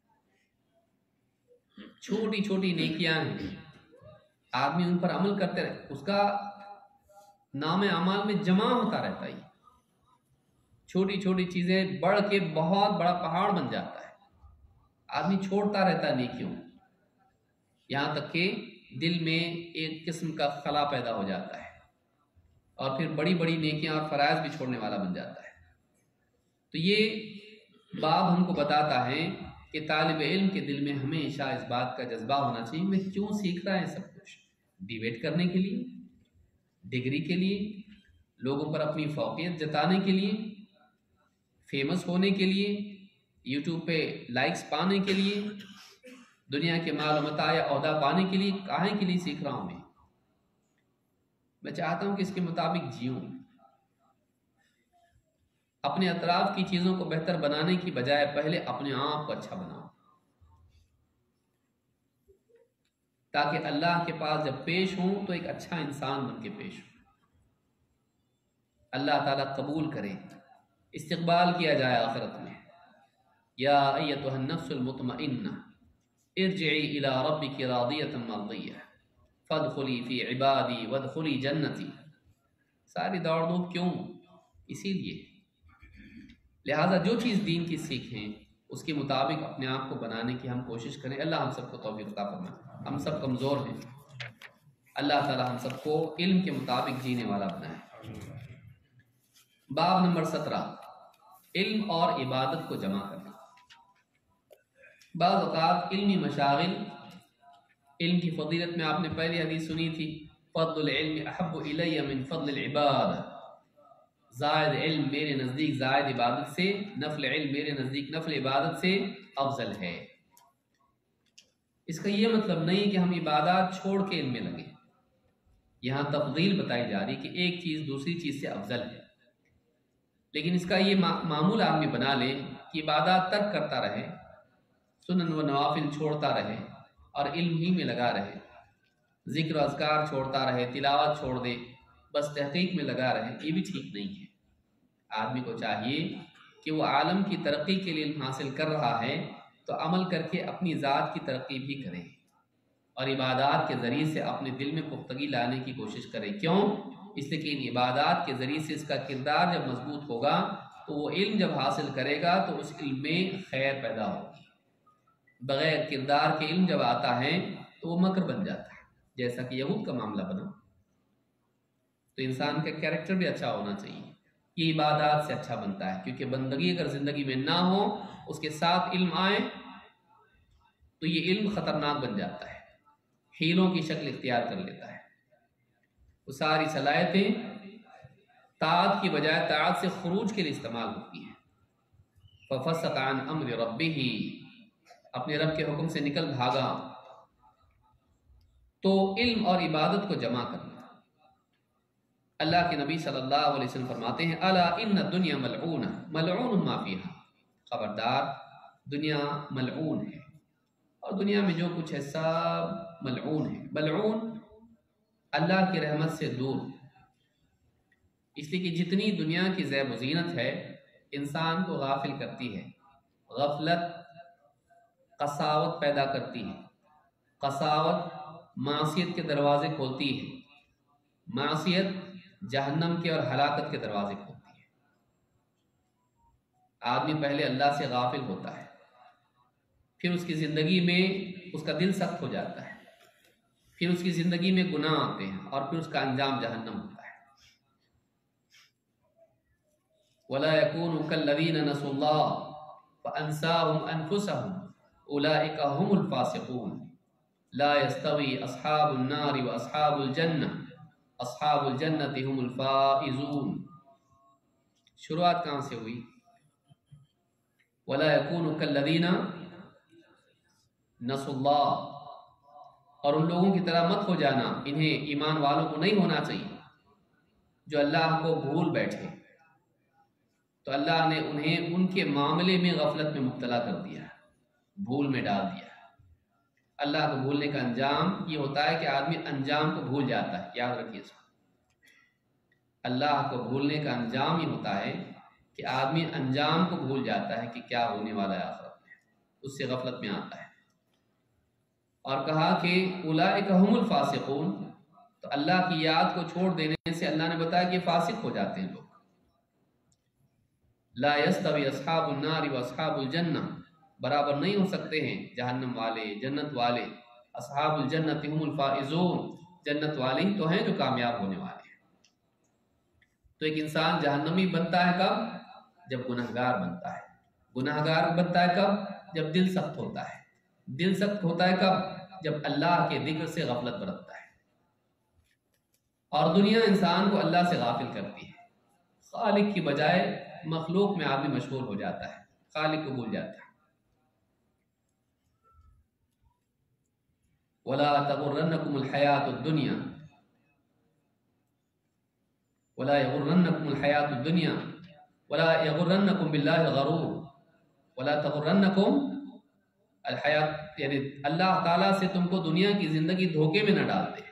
छोटी छोटी नेकियां हैं, आदमी उन पर अमल करते रहे, उसका नाम अमाल में जमा होता रहता है। छोटी छोटी चीजें बढ़ के बहुत बड़ा पहाड़ बन जाता है, आदमी छोड़ता रहता है नेकियों, यहाँ तक कि दिल में एक किस्म का खला पैदा हो जाता है, और फिर बड़ी बड़ी नेकियां और फराइज भी छोड़ने वाला बन जाता है। तो ये बाब हमको बताता है कि तालिब इल्म के दिल में हमेशा इस बात का जज्बा होना चाहिए, मैं क्यों सीख रहा है सब कुछ? डिबेट करने के लिए, डिग्री के लिए, लोगों पर अपनी फौकियत जताने के लिए, फेमस होने के लिए, यूट्यूब पे लाइक्स पाने के लिए, दुनिया के माल मता या ओहदा पाने के लिए? काहे के लिए सीख रहा हूँ मैं चाहता हूँ कि इसके मुताबिक जीऊँ, अपने अतराफ की चीज़ों को बेहतर बनाने की बजाय पहले अपने आप को अच्छा बनाओ, ताकि अल्लाह के पास जब पेश हूँ तो एक अच्छा इंसान बन के पेश हूँ, अल्लाह ताला कबूल करे, इस्तकबाल किया जाए आखिरत में। या अय्यतुहन नफ्सुल मुतमइन्ना इरजिई इला रब्बिकी रादियतन मर्दिय्या फदखुली फी इबादी वदखुली जन्नती। सारी दौड़ धूप क्यों? इसीलिए। लिहाजा जो चीज़ दीन की सीखें उसके मुताबिक अपने आप को बनाने की हम कोशिश करें। अल्लाह हम सबको तौफीक अता फरमाए। हम सब कमज़ोर हैं, अल्लाह ताला हम सबको इल्म के मुताबिक जीने वाला बनाए। बाब नंबर 17, इल्म और इबादत को जमा करना। बाज़ औक़ात इल्मी मशागिल, इल्म की फजीलत में आपने पहली हदीस सुनी थी, फ़द्लुल इल्म अहब्बु इलय्या मिन फ़द्लिल इबादत, ज़ायद इल्म मेरे नज़दीक ज़ायद इबादत से, नफल इल्म मेरे नज़दीक नफल इबादत से अफजल है। इसका ये मतलब नहीं कि हम इबादत छोड़ के इल्म में लगे, यहाँ तफजील बताई जा रही कि एक चीज़ दूसरी चीज़ से अफजल है, लेकिन इसका ये मामूल आदमी बना ले कि इबादत तर्क करता रहे, सुनन व नवाफिल छोड़ता रहे और इल्म ही में लगा रहे, जिक्र अज़कार छोड़ता रहे, तिलावत छोड़ दे, बस तहकीक में लगा रहे, ये भी ठीक नहीं है। आदमी को चाहिए कि वो आलम की तरक्की के लिए इल्म हासिल कर रहा है तो अमल करके अपनी ज़ात की तरक्की भी करे और इबादत के ज़रिए से अपने दिल में पुख्तगी लाने की कोशिश करे। क्यों? इसलिए कि इन इबादत के ज़रिए से इसका किरदार जब मजबूत होगा तो वो इल्म जब हासिल करेगा तो उस इल्म में खैर पैदा होगी। बग़ैर किरदार के इल्म जब आता है तो वो मकर बन जाता है, जैसा कि यहूद का मामला बना। तो इंसान का कैरेक्टर भी अच्छा होना चाहिए, ये इबादत से अच्छा बनता है, क्योंकि बंदगी अगर ज़िंदगी में ना हो उसके साथ इल्म आए तो ये इल्म ख़तरनाक बन जाता है, हीलों की शक्ल इख्तियार कर लेता है। वो सारी सलाहियतें ताअत की बजाय ताअत से खुरूज के लिए इस्तेमाल होती हैं। फ़फ़सक़ अन अम्रि रब्बिही, अपने रब के हुक्म से निकल भागा। तो इल्म और इबादत को जमा करना। अल्लाह के नबी सल्लल्लाहु अलैहि वसल्लम फरमाते हैं, अला इन्ना दुनिया मलऊना मलऊन मा फीहा, खबरदार दुनिया मलऊन है और दुनिया में जो कुछ है सब मलऊन है। मलऊन अल्लाह की रहमत से दूर, इसलिए कि जितनी दुनिया की ज़ैब ज़ीनत है इंसान को गाफिल करती है। गफलत कसावत पैदा करती है, कसावत मासियत के दरवाजे खोलती है, मासियत जहन्नम के और हलाकत के दरवाजे खोलती है। आदमी पहले अल्लाह से गाफिल होता है, फिर उसकी ज़िंदगी में उसका दिल सख्त हो जाता है, फिर उसकी ज़िंदगी में गुनाह आते हैं और फिर उसका अंजाम जहन्नम होता है। वला यकूनु कल्लज़ीना नसुल्लाह फअंसाहुम अनफुसहुम उलाइका हुमुल फासिकून ला यस्तवी अस्हाबुन नारि व अस्हाबुल जन्नति हुमुल फाइजून। शुरुआत कहाँ से हुई? वला यकूनु कल्लज़ीना नसुल्लाह, और उन लोगों की तरह मत हो जाना, इन्हें ईमान वालों को नहीं होना चाहिए जो अल्लाह को भूल बैठे। तो अल्लाह ने उन्हें उनके मामले में गफलत में मुब्तला कर दिया, भूल में डाल दिया। अल्लाह को भूलने का अंजाम ये होता है कि आदमी अंजाम को भूल जाता है। याद रखिए इसको, अल्लाह को भूलने का अंजाम ये होता है कि आदमी अंजाम को भूल जाता है कि क्या होने वाला है आखिरत में, उससे गफलत में आता है। और कहा कि उलाइका हुमुल फासिकून, तो अल्लाह की याद को छोड़ देने से अल्लाह ने बताया कि फासिक हो जाते हैं लोग। ला यस्तवी अस्हाबुन नारि व अस्हाबुल जन्नह, बराबर नहीं हो सकते हैं जहन्नम वाले जन्नत वाले। अस्हाबुल जन्नति हुमुल फाइजून, जन्नत वाले ही तो हैं जो कामयाब होने वाले हैं। तो एक इंसान जहन्नमी बनता है कब? जब गुनहगार बनता है। गुनहगार बनता है कब? जब दिल सख्त होता है। दिल सख्त होता है कब? जब अल्लाह के जिक्र से गफलत बरतता है। और दुनिया इंसान को अल्लाह से गाफिल करती है। खालिक की बजाय मखलूक में आदमी मशगूल हो जाता है, खालिक को भूल जाता है। वला तगुर्रन्नकुमुल हयातुद दुनिया, वला यगुर्रन्नकुमुल हयातुद दुनिया वला यगुर्रन्नकुम बिल्लाहिल गरूर वला तगुर्रन्नकुम अल हयात, यानी अल्लाह ताला से तुमको दुनिया की जिंदगी धोखे में न डाल दे।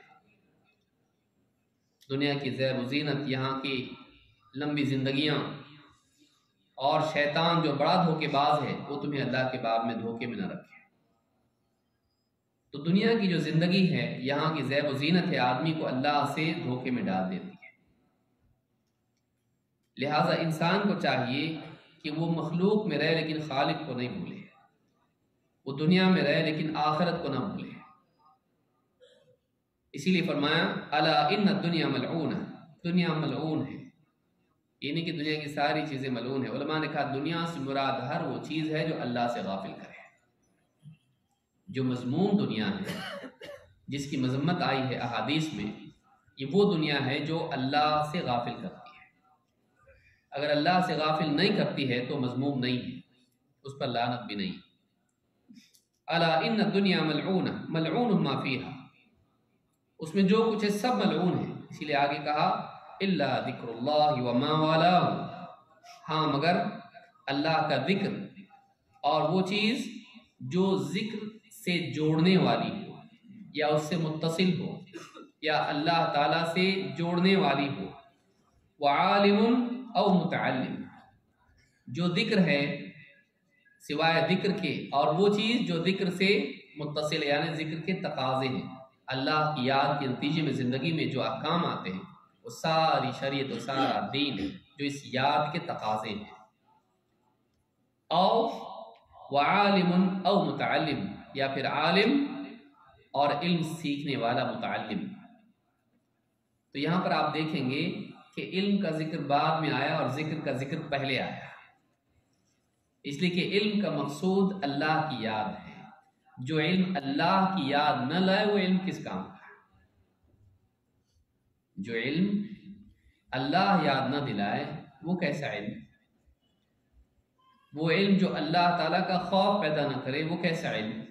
दुनिया की ज़ैब ज़ीनत, यहाँ की लंबी जिंदगियां और शैतान जो बड़ा धोखेबाज है वो तुम्हें अल्लाह के बाब में धोखे में न रखे। तो दुनिया की जो ज़िंदगी है, यहाँ की ज़ैब ज़ीनत है, आदमी को अल्लाह से धोखे में डाल देती है। लिहाजा इंसान को चाहिए कि वो मखलूक में रहे लेकिन खालिक को नहीं भूले, वो दुनिया में रहे लेकिन आखिरत को ना भूले। इसीलिए फरमाया अला इन्ना दुनिया मलऊन, दुनिया मलऊन है, यानी कि दुनिया की सारी चीज़ें मलऊन है। उलमा ने कहा दुनिया से मुराद हर वो चीज़ है जो अल्लाह से गाफिल करे। जो मज़मूम दुनिया है, जिसकी मजम्मत आई है अहादीस में, ये वो दुनिया है जो अल्लाह से गाफिल करती है। अगर अल्लाह से गाफिल नहीं करती है तो मज़मूम नहीं है, उस पर लानत भी नहीं। अला इन्ना दुनिया मलऊन मलऊन मा फीहा, उसमें जो कुछ है सब मलऊन है। इसीलिए आगे कहा इल्ला ज़िक्रुल्लाहि व मा वालाहु, हाँ मगर अल्लाह का जिक्र और वो चीज़ जो जिक्र से जोड़ने वाली हो या उससे मुत्तसिल हो या अल्लाह ताला से जोड़ने वाली हो। व आलिमुन औ मुतअल्लिम, जो जिक्र है सिवाय जिक्र के, और वो चीज़ जो जिक्र से मुत्तसिल यानी जिक्र के तकाजे हैं। अल्लाह की याद के नतीजे में ज़िंदगी में जो अहकाम आते हैं वो सारी शरीयत और सारा दीन है जो इस याद के तकाजे हैं। औ आलिमुन औ मुतअल्लिम, या फिर आलिम और इल्म सीखने वाला मुतअल्लिम। तो यहाँ पर आप देखेंगे कि इल्म का जिक्र बाद में आया और जिक्र का जिक्र पहले आया, इसलिए कि इल्म का मकसूद अल्लाह की याद है। जो इल्म अल्लाह की याद न लाए वो इल्म किस काम का? जो इल्म अल्लाह याद न दिलाए वो कैसा इल्म? वो इल्म जो अल्लाह ताला का खौफ पैदा न करे वो कैसा इल्म?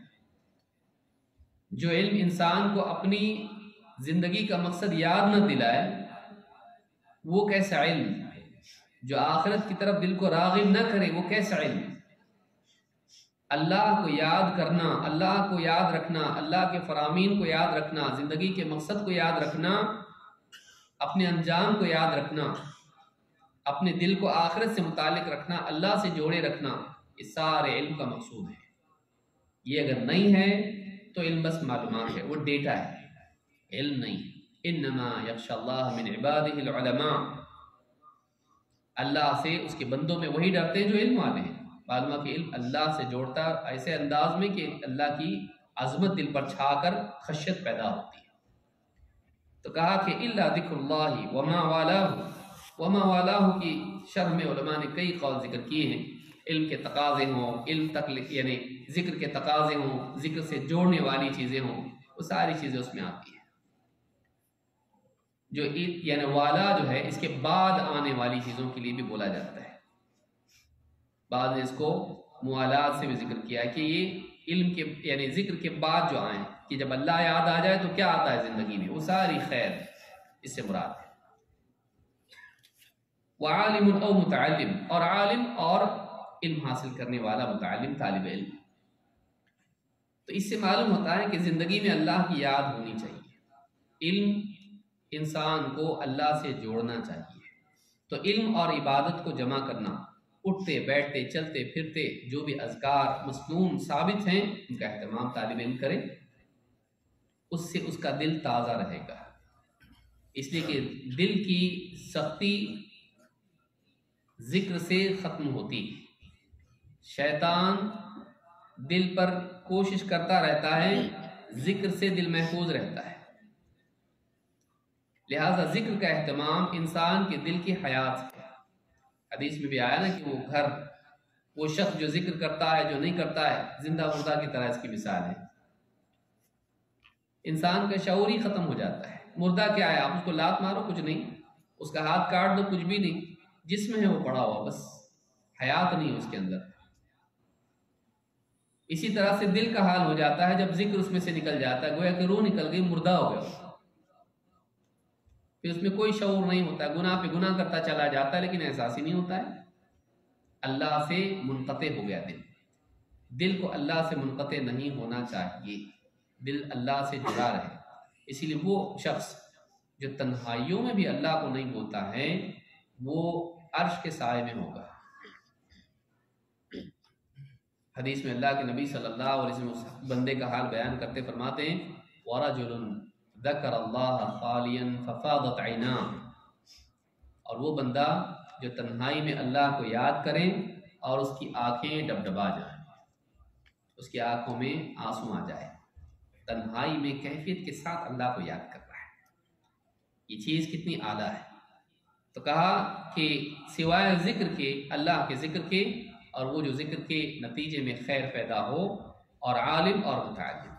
जो इल्म इंसान को अपनी जिंदगी का मकसद याद न दिलाए वो कैसा इल्म? जो आखिरत की तरफ दिल को राग़िब न करे वो कैसा इल्म? अल्लाह को याद करना, अल्लाह को याद रखना, अल्लाह के फरामीन को याद रखना, ज़िंदगी के मकसद को याद रखना, अपने अंजाम को याद रखना, अपने दिल को आखिरत से मुतालिक रखना, अल्लाह से जोड़े रखना, इस सारे इल्म का मकसूद है। ये अगर नहीं है तो इल्म बस मालूमात है, वो डेटा है, इल्म नहीं। इन्नमा यख्शल्लाह मिन इबादिहिल उलमा, अल्लाह से उसके बंदों में वही डरते हैं जो इल्म वाले हैं। मालूमा कि इल्म अल्लाह से जोड़ता ऐसे अंदाज में कि अल्लाह की अजमत दिल पर छाकर खशियत पैदा होती है। तो कहा कि इल्ला ज़िक्रुल्लाहि वमा वालाहु की शर्ह में उलमा ने कई कौल जिक्र किए हैं। इल्म के तकाज़े हों, इल्म तक यानी ज़िक्र के तकाज़े हों, ज़िक्र से जोड़ने वाली चीज़ें हों, वो सारी चीज़ें उसमें आती हैं। जो यानी वाला जो है इसके बाद आने वाली चीज़ों के लिए भी बोला जाता है। बाद ने इसको मुआलात से भी जिक्र किया है कि ये इल्म के यानी ज़िक्र के बाद जो आए, कि जब अल्लाह याद आ जाए तो क्या आता है ज़िंदगी में, वो सारी खैर इससे मुराद है। वालिमुन औ मुतअल्लिम, और आलिम और इल्म हासिल करने वाला, मुतअल्लिम तालिब इल्म। तो इससे मालूम होता है कि ज़िंदगी में अल्लाह की याद होनी चाहिए। इल्म इंसान को अल्लाह से जोड़ना चाहिए। तो इल्म और इबादत को जमा करना, उठते बैठते चलते फिरते जो भी अज़कार मसनून साबित हैं उनका अहतमाम तालिब इल्म करें, उससे उसका दिल ताज़ा रहेगा। इसलिए कि दिल की सख्ती ज़िक्र से ख़त्म होती है। शैतान दिल पर कोशिश करता रहता है, ज़िक्र से दिल महफूज रहता है। लिहाजा ज़िक्र का अहतमाम इंसान के दिल की हयात है। हदीस में भी आया ना कि वो शख्स जो ज़िक्र करता है, जो नहीं करता है, जिंदा मुर्दा की तरह इसकी मिसाल है। इंसान का शऊर ही ख़त्म हो जाता है। मुर्दा क्या है, आप उसको लात मारो कुछ नहीं, उसका हाथ काट दो कुछ भी नहीं, जिस्म है वो पड़ा हुआ, बस हयात नहीं है उसके अंदर। इसी तरह से दिल का हाल हो जाता है जब जिक्र उसमें से निकल जाता है, गोया कि रूह निकल गई, मुर्दा हो गया। फिर उसमें कोई शऊर नहीं होता है, गुनाह पे गुनाह करता चला जाता है, लेकिन एहसास ही नहीं होता है। अल्लाह से मुनक़ते हो गया दिल। दिल को अल्लाह से मुनक़ते नहीं होना चाहिए, दिल अल्लाह से जुड़ा रहे। इसीलिए वो शख्स जो तन्हाइयों में भी अल्लाह को नहीं बोलता है, वो अर्श के साए में होगा। हदीस में अल्लाह के नबी सल्लल्लाहु अलैहि वसल्लम उस बंदे का हाल बयान करते फरमाते हैं, वरजुलुन ज़करल्लाह खालियन फफ़ादत ऐना, और वो बंदा जो तन्हाई में अल्लाह को याद करे और उसकी आंखें डबडबा जाएं, उसकी आंखों में आंसू आ जाए, तन्हाई में कैफियत के साथ अल्लाह को याद कर रहा है। ये चीज़ कितनी आला है। तो कहा कि सिवाय ज़िक्र के, अल्लाह के ज़िक्र के, और वो जो ज़िक्र के नतीजे में खैर पैदा हो, और आलिम और मुतअल्लिम,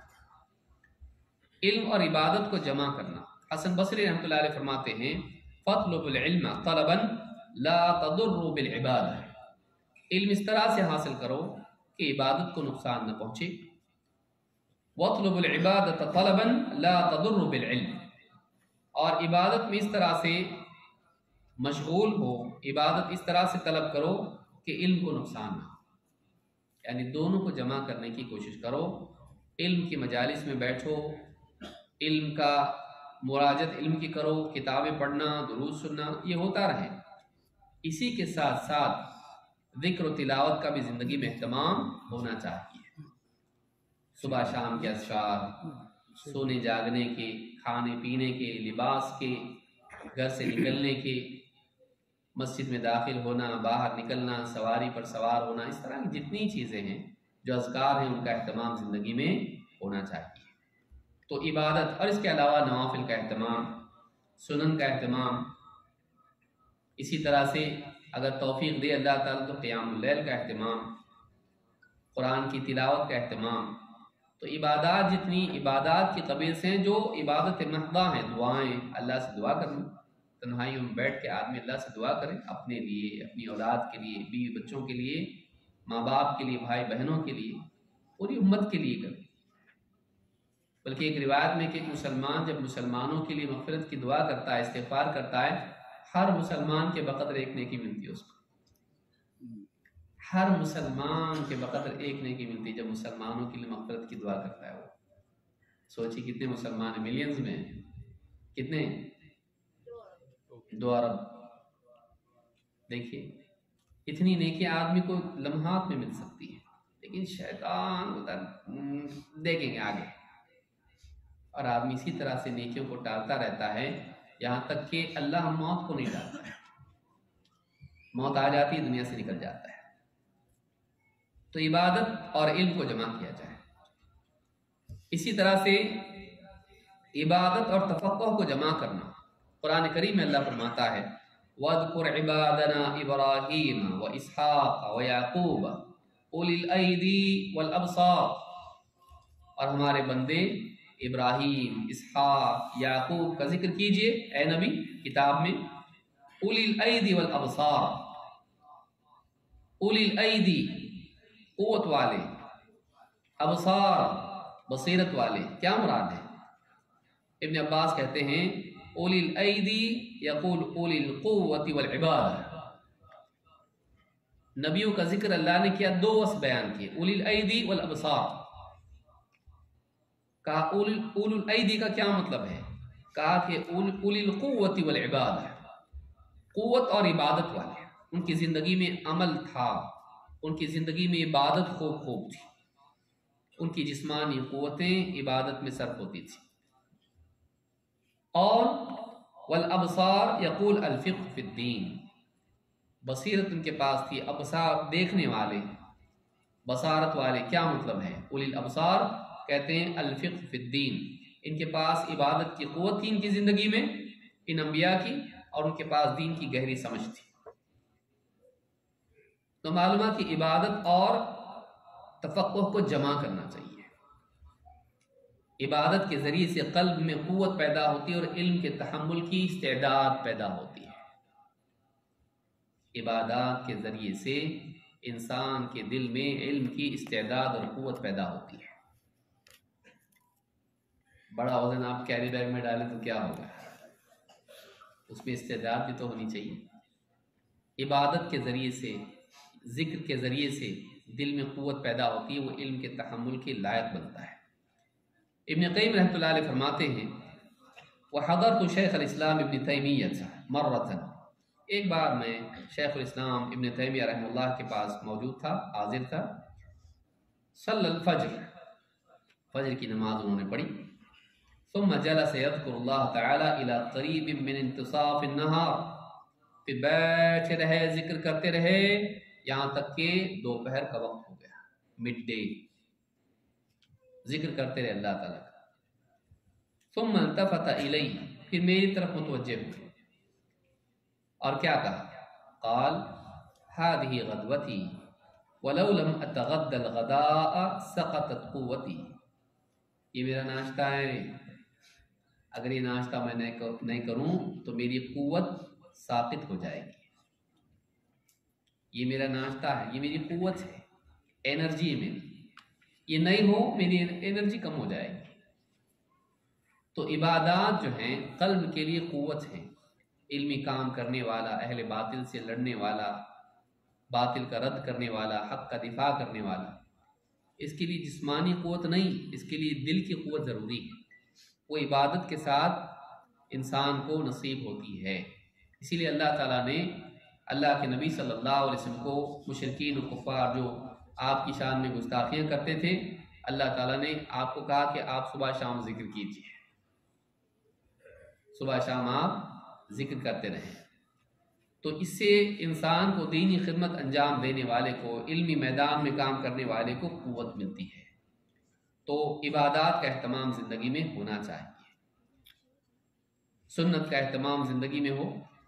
इल्म और इबादत को जमा करना। हसन बसरी रहमतुल्लाह अलैह फरमाते हैं, फतलुबुल इल्म तलबन ला तदुर्रु बिल इबादह, इल्म इस तरह से हासिल करो कि इबादत को नुकसान न पहुँचे। वतलुबुल इबादत तलबन ला तदुर्रु बिल इल्म, और इबादत में इस तरह से मशगूल हो, इबादत इस तरह से तलब करो कि इल्म को नुकसान ना, यानी दोनों को जमा करने की कोशिश करो। इल्म की मजालिस में बैठो, इल्म का मुराजत इल्म की करो, किताबें पढ़ना, दुरूद सुनना, ये होता रहे। इसी के साथ साथ ज़िक्र और तिलावत का भी ज़िंदगी में एहतमाम होना चाहिए। सुबह शाम के अज़कार, सोने जागने के, खाने पीने के, लिबास के, घर से निकलने के, मस्जिद में दाखिल होना, बाहर निकलना, सवारी पर सवार होना, इस तरह की जितनी चीज़ें हैं जो अज़कार हैं, उनका एहतमाम ज़िंदगी में होना चाहिए। तो इबादत और इसके अलावा नवाफिल का एहतमाम, सुनन का एहतमाम, इसी तरह से अगर तौफीक दे अल्लाह ताला तो क़ियामुल लैल का एहतमाम, कुरान की तिलावत का एहतमाम। तो इबादत, जितनी इबादत की कबील से हैं, जो इबादत महदा हैं, दुआएँ, अल्लाह से दुआ करना, तन्हाइयों में बैठ के आदमी अल्लाह से दुआ करे, अपने लिए, अपनी औलाद के लिए, बीवी बच्चों के लिए, माँ बाप के लिए, भाई बहनों के लिए, पूरी उम्मत के लिए करे। बल्कि एक रिवायत में कि एक मुसलमान जब मुसलमानों के लिए मग़फ़िरत की दुआ करता है, इस्तिग़फ़ार करता है, हर मुसलमान के बक़द्र एक नेकी मिलती है उसको। हर मुसलमान के बक़द्र एक नेकी मिलती है जब मुसलमानों के लिए मग़फ़िरत की दुआ करता है वो। सोचिए कितने मुसलमान हैं, मिलियंस में, कितने, 2 अरब। देखिए इतनी नेकी आदमी को लम्हात में मिल सकती है, लेकिन शैतान देखेंगे आगे, और आदमी इसी तरह से नेकियों को टालता रहता है, यहाँ तक कि अल्लाह मौत को नहीं टालता है। मौत आ जाती है, दुनिया से निकल जाता है। तो इबादत और इल्म को जमा किया जाए। इसी तरह से इबादत और तफक्कुह को जमा करना। कुरान करीम में अल्लाह फरमाता है वज़कुर इबादना इब्राहीम व इसहाक़ व याक़ूब उलिल अयदी वल अबसार, और हमारे बंदे इब्राहीम, इसहाक़, याक़ूब का जिक्र कीजिए ए नबी किताब में। उलिल अयदी वल अबसार, उलिल अयदी क़ुव्वत वाले, अबसार बसीरत वाले, क्या मुराद है? इब्न अब्बास कहते हैं उलिल अयदी यक़ूल उलिल क़ुव्वति वल इबादा। नबियों का जिक्र अल्लाह ने किया, दो वस्फ़ बयान किए, उलिल अयदी वल अबसार। कहा उलुल अयदी का क्या मतलब है? कहा कि उलिल क़ुव्वति वल इबादा, क़ुव्वत और इबादत वाले, उनकी ज़िंदगी में अमल था, उनकी ज़िंदगी में इबादत खूब थी, उनकी जिस्मानी क़ुव्वतें इबादत में सर्फ होती थी। और वल अबसार यक़ूल अल फ़िक़्ह फ़िद्दीन, बसीरत उनके पास थी, अबसार देखने वाले, बसारत वाले, क्या मतलब है? उलिल अबसार कहते हैं अल फ़िक़्ह फ़िद्दीन, इनके पास इबादत की क़ुव्वत थी इनकी ज़िंदगी में, इन अम्बिया की, और उनके पास दीन की गहरी समझ थी। तो मालूम है कि इबादत और तफक्कुह को जमा करना चाहिए। इबादत के ज़रिए से क़ल्ब में क़ुव्वत पैदा होती है और इल्म के तहम्मुल की इस्तेदाद पैदा होती है। इबादत के ज़रिए से इंसान के दिल में इल्म की इस्तेदाद और क़ुव्वत पैदा होती है। बड़ा वज़न आप कैरी बैग में डालें तो क्या होगा? उसमें इस्तेदाद भी तो होनी चाहिए। इबादत के ज़रिए से, ज़िक्र के ज़रिए से दिल में क़ुव्वत पैदा होती है, वो इल्म के तहम्मुल के लायक बनता है। इब्न क़य्यिम रहमतुल्लाह अलैह फरमाते हैं वहदरतु शेख अल-इस्लाम इब्न तैमिय्यह मर्रतन, एक बार मैं शेख अल-इस्लाम इब्न तैमिय्यह रहमतुल्लाह के पास मौजूद था, हाजिर था। सल्लल फज्र, फज्र की नमाज उन्होंने पढ़ी। सुम्मा जलस यज़कुरुल्लाह तआला इला क़रीबिन मिन इंतिसाफ़ अन्नहार, फिर बैठे रहे, जिक्र करते रहे यहाँ तक कि दोपहर का वक्त हो गया, मिड डे, जिक्र करते रहे अल्लाह ताला का। सुम्मा इल्तफ़त इलैहि, फिर मेरी तरफ मुतवज्जे हुए और क्या कहा? क़ाल हादिही ग़दवती वलौ लम अतग़द्दल ग़दाअ सक़तत क़ुव्वती, ये मेरा नाश्ता है, अगर ये नाश्ता मैं नहीं करूं तो मेरी क़ुव्वत साक़ित हो जाएगी। ये मेरा नाश्ता है, ये मेरी क़ुव्वत है, एनर्जी है मेरी, ये नहीं हो मेरी एनर्जी कम हो जाएगी। तो इबादत जो हैं क़ल्ब के लिए क़ुव्वत है, इल्मी काम करने वाला, अहले बातिल से लड़ने वाला, बातिल का रद्द करने वाला, हक़ का दिफा करने वाला, इसके लिए जिस्मानी क़ुव्वत नहीं, इसके लिए दिल की क़ुव्वत ज़रूरी है। वो इबादत के साथ इंसान को नसीब होती है। इसीलिए अल्लाह ताला ने अल्लाह के नबी सल्लल्लाहु अलैहि वसल्लम को मुशरिकीन और कुफ़ार जो आपकी शान में गुस्ताखियाँ करते थे, अल्लाह ताला ने आपको कहा कि आप सुबह शाम जिक्र कीजिए, सुबह शाम आप जिक्र करते रहें। तो इससे इंसान को दीनी खिदमत अंजाम देने वाले को, इल्मी मैदान में काम करने वाले को क़ुव्वत मिलती है। तो इबादत का एहतमाम ज़िंदगी में होना चाहिए, सुन्नत का एहतमाम ज़िंदगी में हो,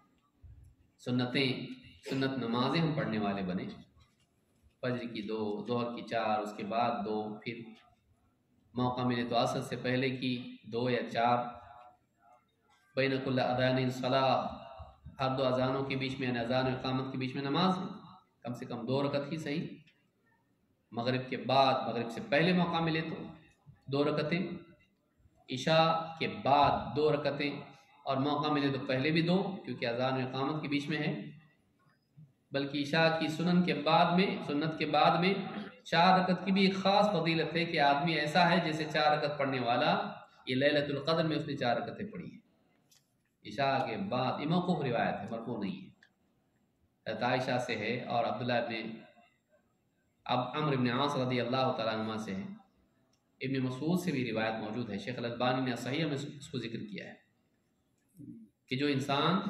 सुन्नत नमाजें हम पढ़ने वाले बने, फज्र की 2, ज़ोहर की 4, उसके बाद 2, फिर मौका मिले तो असर से पहले की 2 या 4, बैन कुल्ल अज़ानिन सलाह, हर 2 अज़ानों के बीच में, अज़ान और इक़ामत के बीच में नमाज है, कम से कम 2 रकत ही सही। मगरिब के बाद, मगरिब से पहले मौका मिले तो 2 रकतें, इशा के बाद 2 रकतें, और मौका मिले तो पहले भी 2, क्योंकि अज़ान और इक़ामत के बीच में है। बल्कि इशा की सुन्नत के बाद में 4 रकत की भी एक ख़ास फजीलत है कि आदमी ऐसा है जैसे 4 रकत पढ़ने वाला, ये लैलतुल क़द्र में उसने 4 रकतें पढ़ी है इशा के बाद। ये मौक़ूफ़ रिवायत है, मरफ़ू नहीं है। आयशा से है और अब्दुल्लाह इब्न अम्र इब्न आस रज़ियल्लाहु तआला अन्हुमा से है, इब्न मसूद से भी रिवायत मौजूद है। शेख अल-अलबानी ने सहीह में इसको जिक्र किया है कि जो इंसान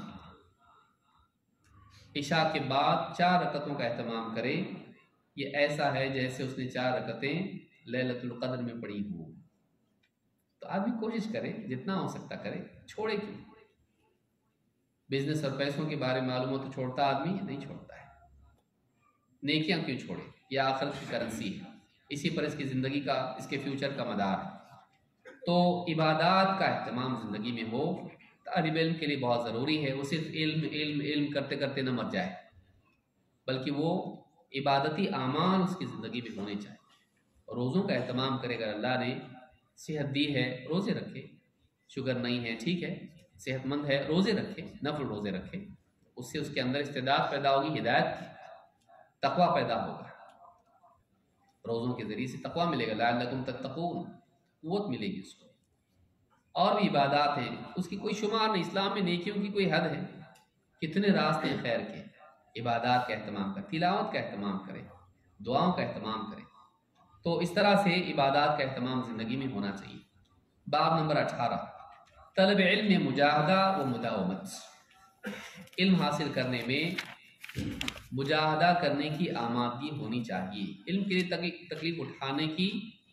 इशा के बाद 4 रकतों का एहतमाम करे, ये ऐसा है जैसे उसने 4 रकतें लैलतुल क़द्र में पढ़ी हों। तो आदमी कोशिश करे, जितना हो सकता करे, छोड़े क्यों। बिजनेस और पैसों के बारे में मालूम हो तो छोड़ता आदमी नहीं छोड़ता है। नेकियां क्यों छोड़े, यह आखिरत की करेंसी है, इसी पर इसकी ज़िंदगी का, इसके फ्यूचर का मदार है। तो इबादत का अहतमाम ज़िंदगी में हो, तालिब इल्म के लिए बहुत ज़रूरी है। वो सिर्फ इल्म इल्म इल्म करते करते न मर जाए, बल्कि वो इबादती आमाल उसकी ज़िंदगी में होने चाहिए। रोज़ों का अहतमाम करेगा, अल्लाह ने सेहत दी है, रोज़े रखे, शुगर नहीं है ठीक है, सेहतमंद है, रोज़े रखे, नफल रोज़े रखे, उससे उसके अंदर इस्तेदाद पैदा होगी, हिदायत की, तकवा पैदा होगा। रोज़ों के ज़रिए से तकवा मिलेगा, लअल्लकुम तत्तकून, क़ुव्वत मिलेगी उसको। और भी इबादत हैं, उसकी कोई शुमार नहीं। इस्लाम में नेकियों की कोई हद है, कितने रास्ते हैं खैर के। इबादत का अहतमाम करें, तिलावत का अहतमाम करें, दुआओं का अहतमाम करें। तो इस तरह से इबादत का अहतमाम ज़िंदगी में होना चाहिए। बाब नंबर 18, तलब इल्म में मुजाहदा व मुदावमत। इल्म हासिल करने में मुजाहदा करने की आमादगी होनी चाहिए। इल्म के लिए तकलीफ उठाने की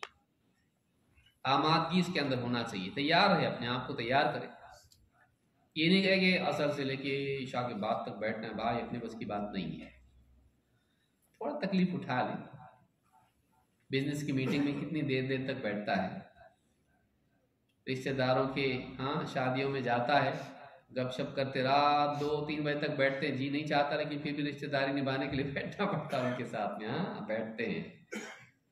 आमादगी इसके अंदर होना चाहिए। तैयार है, अपने आप को तैयार करें। ये नहीं कहे कि असर से लेके इशा के बाद तक बैठना है, भाई अपने बस की बात नहीं है। थोड़ा तकलीफ उठा लें। बिजनेस की मीटिंग में कितनी देर देर तक बैठता है, रिश्तेदारों के हाँ शादियों में जाता है, गपशप करते रात 2-3 बजे तक बैठते हैं। जी नहीं चाहता, लेकिन फिर भी रिश्तेदारी निभाने के लिए बैठना पड़ता है उनके साथ में। हाँ बैठते हैं।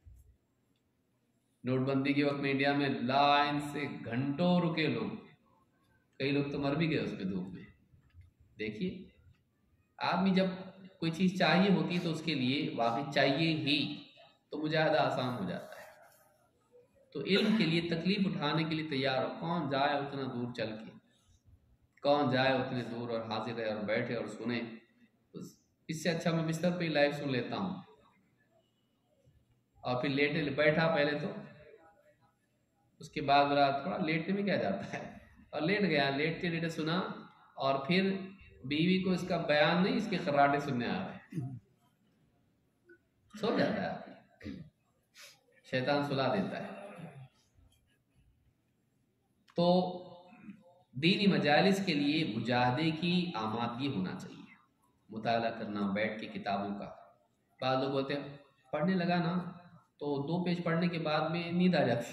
नोटबंदी के वक्त में इंडिया में लाइन से घंटों रुके लोग, कई लोग तो मर भी गए उसमें धूप में। देखिए, आदमी जब कोई चीज़ चाहिए होती है तो उसके लिए वाकई चाहिए ही, तो मुजाहिदा आसान हो जाता है। तो इल्म के लिए तकलीफ उठाने के लिए तैयार हो। कौन जाए उतना दूर चल के, कौन जाए उतने दूर और हाजिर रहे और बैठे और सुने। इससे अच्छा मैं बिस्तर पे ही लाइव सुन लेता हूँ, और फिर लेटे बैठा पहले तो, उसके बाद थोड़ा लेटने में क्या जाता है, और लेट गया, लेटते लेटे सुना, और फिर बीवी को इसका बयान नहीं, इसके खर्राटे सुनने आ रहे, सो जाता है, शैतान सुला देता है। तो दीनी मजालिस के लिए मुजाहदे की आमादगी होना चाहिए। मुताला करना, बैठ के किताबों का। बाद लोग बोलते हैं पढ़ने लगा ना तो 2 पेज पढ़ने के बाद में नींद आ जाती,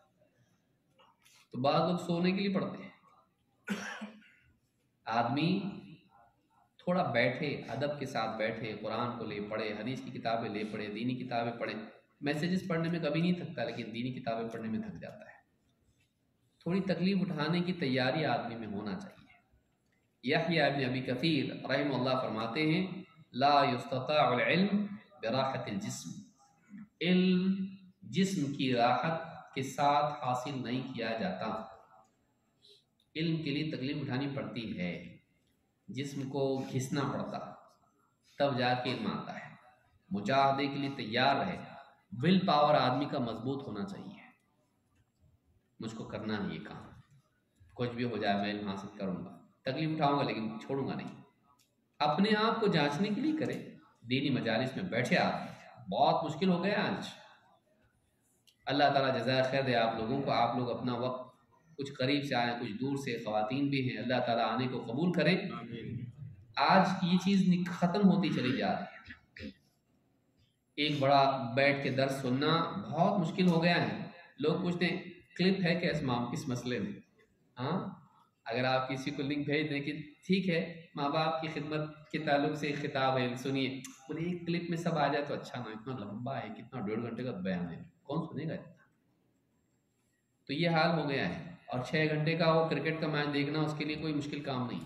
तो बाद लोग सोने के लिए पढ़ते हैं। आदमी थोड़ा बैठे, अदब के साथ बैठे, कुरान को ले पढ़े, हदीस की किताबें ले पढ़े, दीनी किताबें पढ़े। मैसेजेस पढ़ने में कभी नहीं थकता, लेकिन दीनी किताबें पढ़ने में थक जाता है। थोड़ी तकलीफ उठाने की तैयारी आदमी में होना चाहिए। यहया इब्न अबी कसीर रहमतुल्लाह फरमाते हैं, ला युस्तताउल इल्म बिराहतिल जिस्म। इल्म जिस्म की राहत के साथ हासिल नहीं किया जाता। इल्म के लिए तकलीफ उठानी पड़ती है, जिस्म को घिसना पड़ता, तब जाके इल्म आता है। मुजाहदे के लिए तैयार रहे। विल पावर आदमी का मजबूत होना चाहिए। मुझको करना है ये काम, कुछ भी हो जाए मैं इल्म हासिल करूँगा, तकलीफ उठाऊंगा लेकिन छोड़ूंगा नहीं। अपने आप को जांचने के लिए करें। दीनी मजालिस में बैठे आप, बहुत मुश्किल हो गया आज। अल्लाह ताला जज़ाए खैर दे आप लोगों को। आप लोग अपना वक्त कुछ करीब से आए, कुछ दूर से, ख़वातीन भी हैं, अल्लाह ताला आने को कबूल करें। आज ये चीज़ ख़त्म होती चली जा रही है। एक बड़ा बैठ के दर्स सुनना बहुत मुश्किल हो गया है। लोग पूछते हैं क्लिप है क्या किस मसले में। हाँ, अगर आप किसी को लिंक भेज दें कि ठीक है माँ बाप की खिदमत के ताल्लुक से एक खिताब है, सुनिए, बोले एक क्लिप में सब आ जाए तो अच्छा ना, इतना लंबा है, कितना 1.5 घंटे का बयान है, कौन सुनेगा इतना। तो ये हाल हो गया है। और 6 घंटे का वो क्रिकेट का मैच देखना उसके लिए कोई मुश्किल काम नहीं है।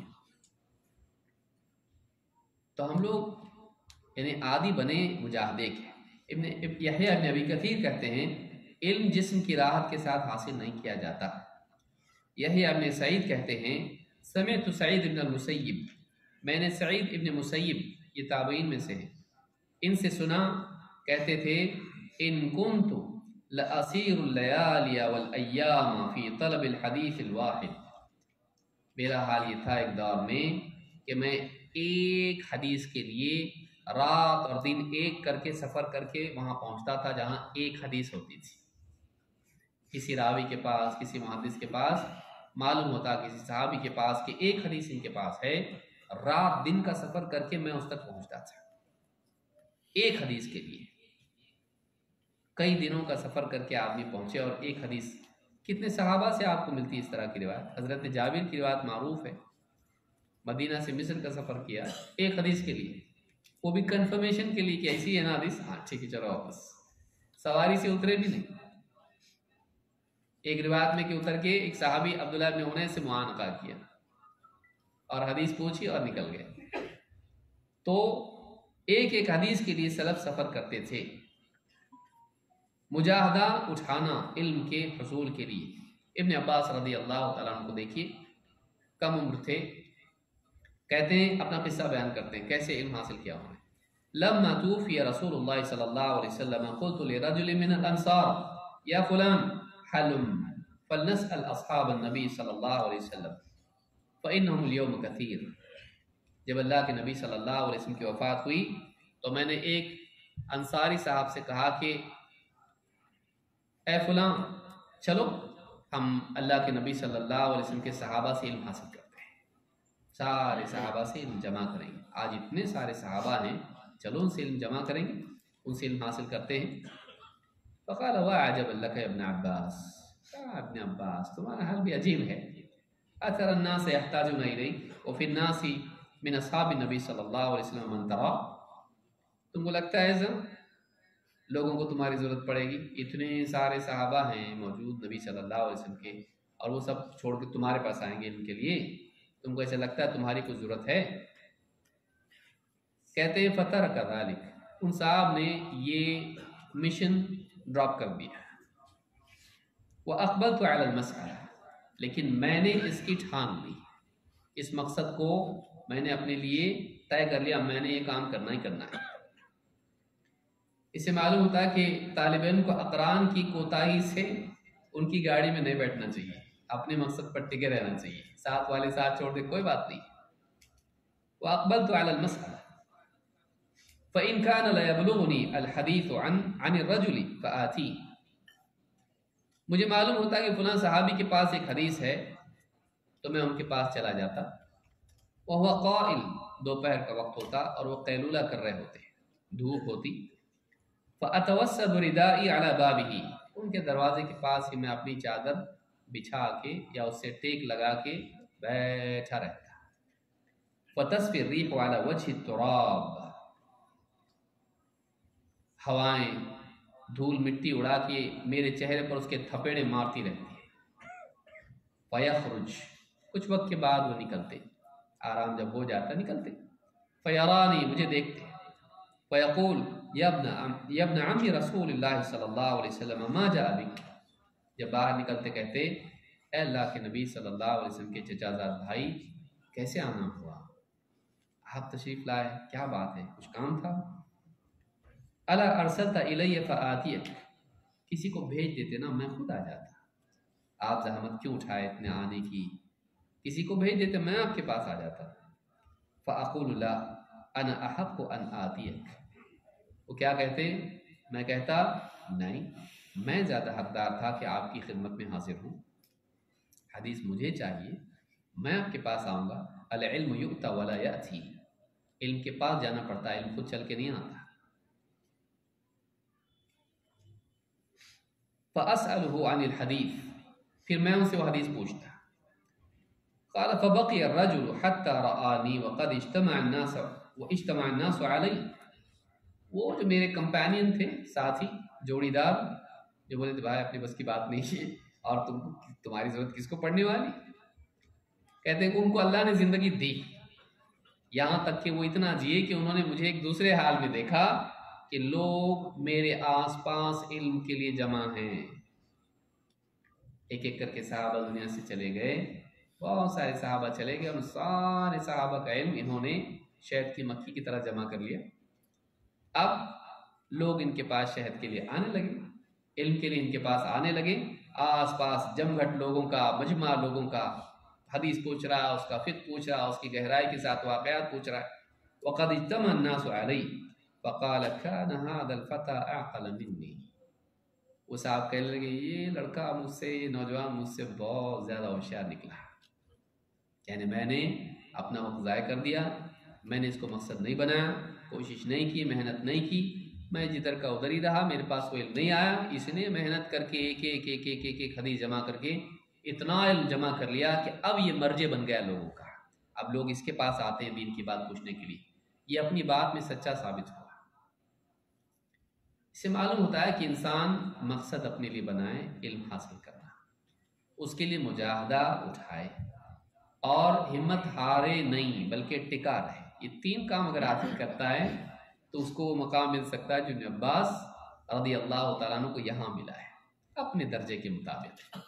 तो हम लोग यानी आदि बने मुजाहदे के। यहया इब्न अबी कसीर कहते हैं, इल्म जिस्म की राहत के साथ हासिल नहीं किया जाता। यहया इब्न सईद कहते हैं, समिअतु सईद इब्न मुसय्यिब, मैंने सईद इब्न मुसय्यिब, ये ताबईन में से हैं, इनसे सुना, कहते थे, इन कुन्तु लअसीरुल लयालिया वल अय्याम फी तलबिल हदीसिल वाहिद। मेरा हाल ये था एक दौर में कि मैं एक हदीस के लिए रात और दिन एक करके सफ़र करके वहाँ पहुँचता था जहाँ एक हदीस होती थी। किसी रावी के पास, किसी मुहद्दिस के पास मालूम होता, किसी सहाबी के पास कि एक हदीस इनके पास है, रात दिन का सफ़र करके मैं उस तक पहुंचता था एक हदीस के लिए। कई दिनों का सफ़र करके आदमी पहुंचे और एक हदीस, कितने सहाबा से आपको मिलती है इस तरह की रिवायत। हज़रत जाबिर की रिवायत मारूफ है, मदीना से मिस्र का सफ़र किया एक हदीस के लिए, वो भी कंफर्मेशन के लिए कि ऐसी है ना हदीस, हाँ ठीक है चलो वापस, सवारी से उतरे भी नहीं। एक रिवायत में कि उतर के एक सहाबी अब्दुल्लाह इब्न उनैस से मुआनका किया और हदीस पूछी और निकल गए। तो एक एक हदीस के लिए सलफ सफ़र करते थे। मुजाहदा उठाना इल्म के हसूल के लिए। इब्न अब्बास रज़ी अल्लाह तआला अन्हु को देखिए, कम उम्र थे, कहते हैं अपना किस्सा बयान करते हैं कैसे इल्म हासिल किया उन्होंने। लम्मा तूफ़िया रसूलुल्लाह सल्लल्लाहु अलैहि वसल्लम क़ुल्तु लिरजुलिन मिनल अंसार या फुलान हलुम फलनस्अल अस्हाब नबी सल्लल्लाहु अलैहि वसल्लम फ़इन्नहुम अल-यौम कसीर। जब अल्लाह के नबी सल्लल्लाहु अलैहि वसल्लम की वफ़ात हुई तो मैंने एक अंसारी साहब से कहा कि ए फुलां, चलो हम अल्लाह के नबी सल्लल्लाहु अलैहि वसल्लम के सहाबा से इल्म हासिल करते हैं, सारे सहाबा से इल्म जमा करेंगे। आज इतने सारे सहाबा हैं, चलो उनसे इल्म जमा करेंगे, उनसे इल्म हासिल करते हैं। फ़क़ाल व अजबन लक इब्न अब्बास, इब्न अब्बास तुम्हारा हाल भी अजीब है। अतर अन्नास यहताजुन इलैक व फिन नासी मिन अस्हाब नबी सल्लल्लाहु अलैहि वसल्लम मन तरा, तुमको लगता है ऐसा लोगों को तुम्हारी ज़रूरत पड़ेगी, इतने सारे सहाबा हैं मौजूद नबी सल्लल्लाहु अलैहि वसल्लम के, और वो सब छोड़ के तुम्हारे पास आएंगे इनके लिए, तुमको ऐसा लगता है तुम्हारी कुछ ज़रूरत है? कहते हैं फ़तर कज़ालिक, उन साहब ने ये मिशन ड्रॉप कर दिया। वह अक़बलतु अलल मसअला, लेकिन मैंने इसकी ठान ली, इस मकसद को मैंने अपने लिए तय कर लिया, मैंने ये काम करना ही करना है। इससे मालूम होता है कि तालिब इल्म को अक़रान की कोताही से उनकी गाड़ी में नहीं बैठना चाहिए, अपने मकसद पर टिके रहना चाहिए, साथ वाले साथ छोड़ दे कोई बात नहीं। वह अक़बलतु अलल मसअला फ़इन कान ला यबलुगनी अल हदीस अन रजुली फ़आती, मुझे मालूम होता कि फलां सहाबी के पास एक हदीस है तो मैं उनके पास चला जाता। वह क़ाइल, दोपहर का वक्त होता और वह कैलूला कर रहे होते, धूप होती। फ़अतवस्सदु रिदाई अला बाबिही, उनके दरवाजे के पास ही मैं अपनी चादर बिछा के या उससे टेक लगा के बैठा रहता। फ़तस्फ़ि रिह अला वजहि तुराब, हवाएं धूल मिट्टी उड़ा के मेरे चेहरे पर उसके थपेड़े मारती रहती है। फ़यख़रुज, कुछ वक्त के बाद वो निकलते, आराम जब हो जाता निकलते। फ़यरानी, मुझे देखते। फ़यक़ूल यब्न अम्मी रसूलिल्लाह सल्लल्लाहु अलैहि वसल्लम मा जाअ बिक, जब बाहर निकलते कहते ए अल्लाह के नबी सल्लल्लाहु अलैहि वसल्लम के चचाज़ाद भाई, कैसे आना हुआ, आप तशरीफ़ लाए, क्या बात है, कुछ काम था? अला अरसलता इलैया फ़आतियक, किसी को भेज देते ना, मैं खुद आ जाता, आप ज़हमत क्यों उठाए इतने आने की, किसी को भेज देते मैं आपके पास आ जाता। फ़अक़ूलु ला अना अहक़्क़ु अन आतियक, वो क्या कहते, मैं कहता नहीं, मैं ज़्यादा हकदार था कि आपकी खिदमत में हाजिर हूँ, हदीस मुझे चाहिए, मैं आपके पास आऊँगा। अल इल्म युक्ता वला याती, इल्म के पास जाना पड़ता है, इल्म खुद चल के नहीं आता। फ़अस्अलुहु अनिल हदीस, फिर मैं उनसे वो हदीस पूछता। क़ाल फ़बक़िय अर्रजुलु हत्ता रआनी वक़द इज्तमअ अन्नास अलैहि, वो जो मेरे कंपेनियन थे, साथी, जोड़ीदार, जो बोले थे भाई अपनी बस की बात नहीं है और तुम्हारी ज़रूरत किसको पड़ने वाली। कहते हैं कि उनको अल्लाह ने ज़िंदगी दी, यहाँ तक कि वो इतना जिए कि उन्होंने मुझे एक दूसरे हाल में देखा कि लोग मेरे आसपास इल्म के लिए जमा हैं। एक एक करके सहाबा दुनिया से चले गए, बहुत सारे सहाबा चले गए, और सारे सहाबा का इल्म इन्होंने शहद की मक्खी की तरह जमा कर लिया। अब लोग इनके पास शहद के लिए आने लगे, इल्म के लिए इनके पास आने लगे, आस पास जमघट लोगों का, मजमा लोगों का, हदीस पूछ रहा, उसका फिक़्ह पूछ रहा, उसकी गहराई के साथ वाक़यात पूछ रहा है। वक़द इज्तमअ अन्नासु अलैहि फ़क़ाल कान हाज़ल फ़ता अअक़ल मिन्नी, वो साहब कहने लगे ये लड़का मुझसे, ये नौजवान मुझसे बहुत ज़्यादा होशियार निकला, यानी मैंने अपना वक्त ज़ाय कर दिया, मैंने इसको मकसद नहीं बनाया, कोशिश नहीं की, मेहनत नहीं की, मैं जिधर का उधर ही रहा, मेरे पास वो इल्म नहीं आया। इसने मेहनत करके एक एक एक एक एक एक हदीस जमा करके इतना इल्म जमा कर लिया कि अब ये मर्जे बन गया लोगों का। अब लोग इसके पास आते हैं दीन की बात पूछने के लिए, ये अपनी बात में सच्चा साबित हुआ। इससे मालूम होता है कि इंसान मकसद अपने लिए बनाए, इल्म हासिल करना, उसके लिए मुजाहदा उठाए और हिम्मत हारे नहीं बल्कि टिका रहे। ये तीन काम अगर हासिल करता है तो उसको वो मकाम मिल सकता है जो इब्न अब्बास रज़ी अल्लाह तआला अन्हु को यहाँ मिला है, अपने दर्जे के मुताबिक।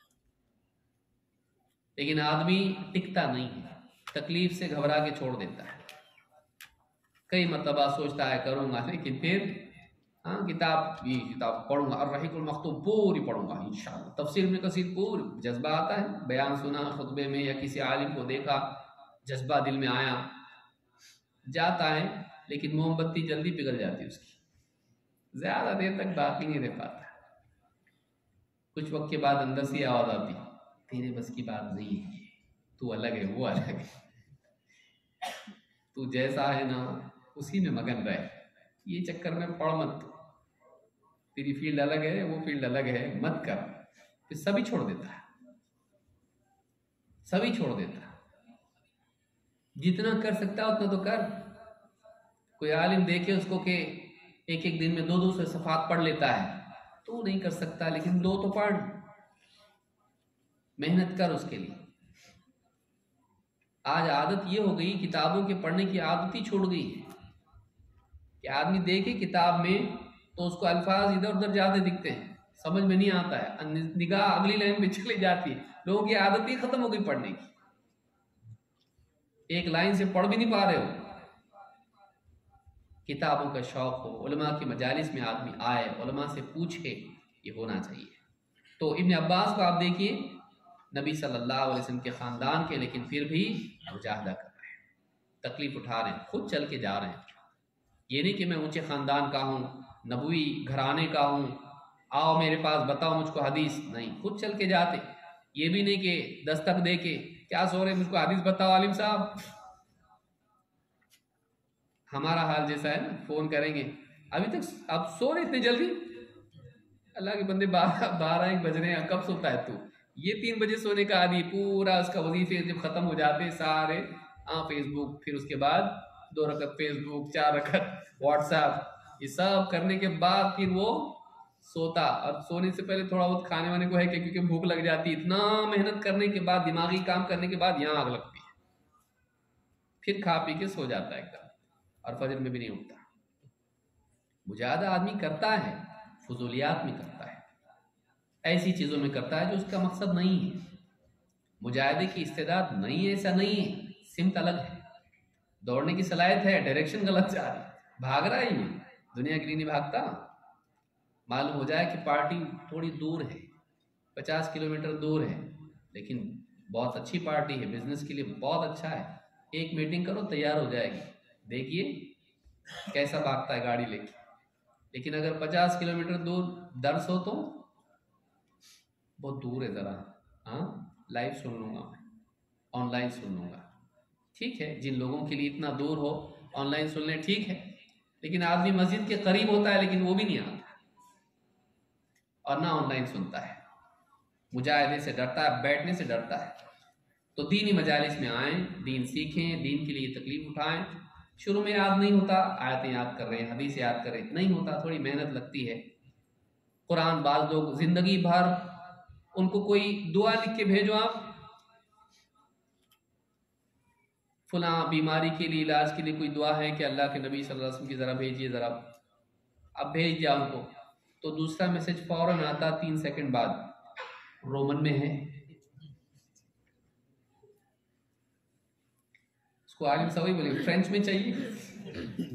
लेकिन आदमी टिकता नहीं है, तकलीफ से घबरा के छोड़ देता है। कई मरतबा सोचता है करूँगा, लेकिन फिर ये किताब पढ़ूंगा, अर्रहीकुल मख्तूम पूरी पढ़ूंगा इंशाअल्लाह, तफसीर इब्न कसीर पूरी। जज्बा आता है, बयान सुना खुतबे में या किसी आलिम को देखा, जज्बा दिल में आया, जाता है, लेकिन मोमबत्ती जल्दी पिघल जाती है उसकी, ज़्यादा देर तक बाकी नहीं रह पाता। कुछ वक्त के बाद अंदर से आवाज़ आती, तेरे बस की बात नहीं है, तू अलग है, वो अलग है, तू जैसा है ना उसी में मगन रहे, ये चक्कर में पड़ मत, तेरी फील्ड अलग है, वो फील्ड अलग है, मत कर। फिर सभी छोड़ देता है, सभी छोड़ देता है। जितना कर सकता है उतना तो कर। कोई आलिम देखे उसको कि एक एक दिन में 2-2 से सफ़ात पढ़ लेता है, तो नहीं कर सकता, लेकिन 2 तो पढ़, मेहनत कर उसके लिए। आज आदत ये हो गई, किताबों के पढ़ने की आदत ही छूट गई है कि आदमी देखे किताब में तो उसको अल्फाज इधर उधर ज़्यादा दिखते हैं, समझ में नहीं आता है, निगाह अगली लाइन पे चली जाती है। लोगों की आदत ही खत्म हो गई पढ़ने की, एक लाइन से पढ़ भी नहीं पा रहे हो। किताबों का शौक़ हो, उलमा की मजालिस में आदमी आए, उलमा से पूछे, ये होना चाहिए। तो इब्न अब्बास को आप देखिए, नबी सल्लल्लाहु अलैहि वसल्लम के ख़ानदान के, लेकिन फिर भी मुजाहदा कर रहे हैं, तकलीफ़ उठा रहे हैं, खुद चल के जा रहे हैं। ये नहीं कि मैं ऊँचे ख़ानदान का हूँ, नबवी घराने का हूँ, आओ मेरे पास बताओ मुझको हदीस, नहीं, खुद चल के जाते। ये भी नहीं कि दस्तक दे के क्या सो रहे, मुझको हदीस बताओ आलिम साहब। हमारा हाल जैसा है ना, फ़ोन करेंगे, अभी तक अब सो रहे इतने जल्दी, अल्लाह के बंदे 12-1 बज रहे हैं, कब सोता है तू? ये 3 बजे सोने का आदि, पूरा उसका वजीफे जब ख़त्म हो जाते सारे, फेसबुक, फिर उसके बाद 2 रकत फेसबुक, 4 रकत व्हाट्सएप, ये सब करने के बाद फिर वो सोता। और सोने से पहले थोड़ा बहुत खाने वाने को है कि क्योंकि भूख लग जाती है, इतना मेहनत करने के बाद, दिमागी काम करने के बाद यहाँ आग लगती है, फिर खा पी के सो जाता है एकदम, और फजर में भी नहीं उठता। मुजाहदा आदमी करता है, फजूलियात में करता है, ऐसी चीज़ों में करता है जो उसका मकसद नहीं है। मुजाहिदे की इस्तेदाद नहीं है, ऐसा नहीं है, सिमत अलग है, दौड़ने की सलाहियत है, डायरेक्शन गलत जा रही है, भाग रहा है, ये दुनिया के लिए नहीं भागता। मालूम हो जाए कि पार्टी थोड़ी दूर है, 50 किलोमीटर दूर है, लेकिन बहुत अच्छी पार्टी है, बिजनेस के लिए बहुत अच्छा है, एक मीटिंग करो तैयार हो जाएगी, देखिए कैसा भागता है गाड़ी लेके। लेकिन अगर 50 किलोमीटर दूर दर्स हो तो बहुत दूर है ज़रा, लाइव सुन लूँगा मैं, ऑनलाइन सुन लूँगा, ठीक है। जिन लोगों के लिए इतना दूर हो ऑनलाइन सुन लें, ठीक है, लेकिन आदमी मस्जिद के करीब होता है लेकिन वो भी नहीं आता और ना ऑनलाइन सुनता है, मुजाहिदे से डरता है, बैठने से डरता है। तो दीनी मजालिस में आएँ, दीन सीखें, दीन के लिए तकलीफ उठाएं। शुरू में याद नहीं होता, आयतें याद कर रहे हैं, हदीस याद कर रहे हैं, नहीं होता, थोड़ी मेहनत लगती है। कुरान बाज़ लोग ज़िंदगी भर, उनको कोई दुआ लिख के भेजो, आप फलां बीमारी के लिए, इलाज के लिए कोई दुआ है कि अल्लाह के नबी सल्लल्लाहु अलैहि वसल्लम की ज़रा भेजिए, ज़रा अब भेज दिया उनको, तो दूसरा मैसेज फ़ौरन आता 3 सेकंड बाद, रोमन में है, उसको आलिम सभी बोले फ्रेंच में चाहिए।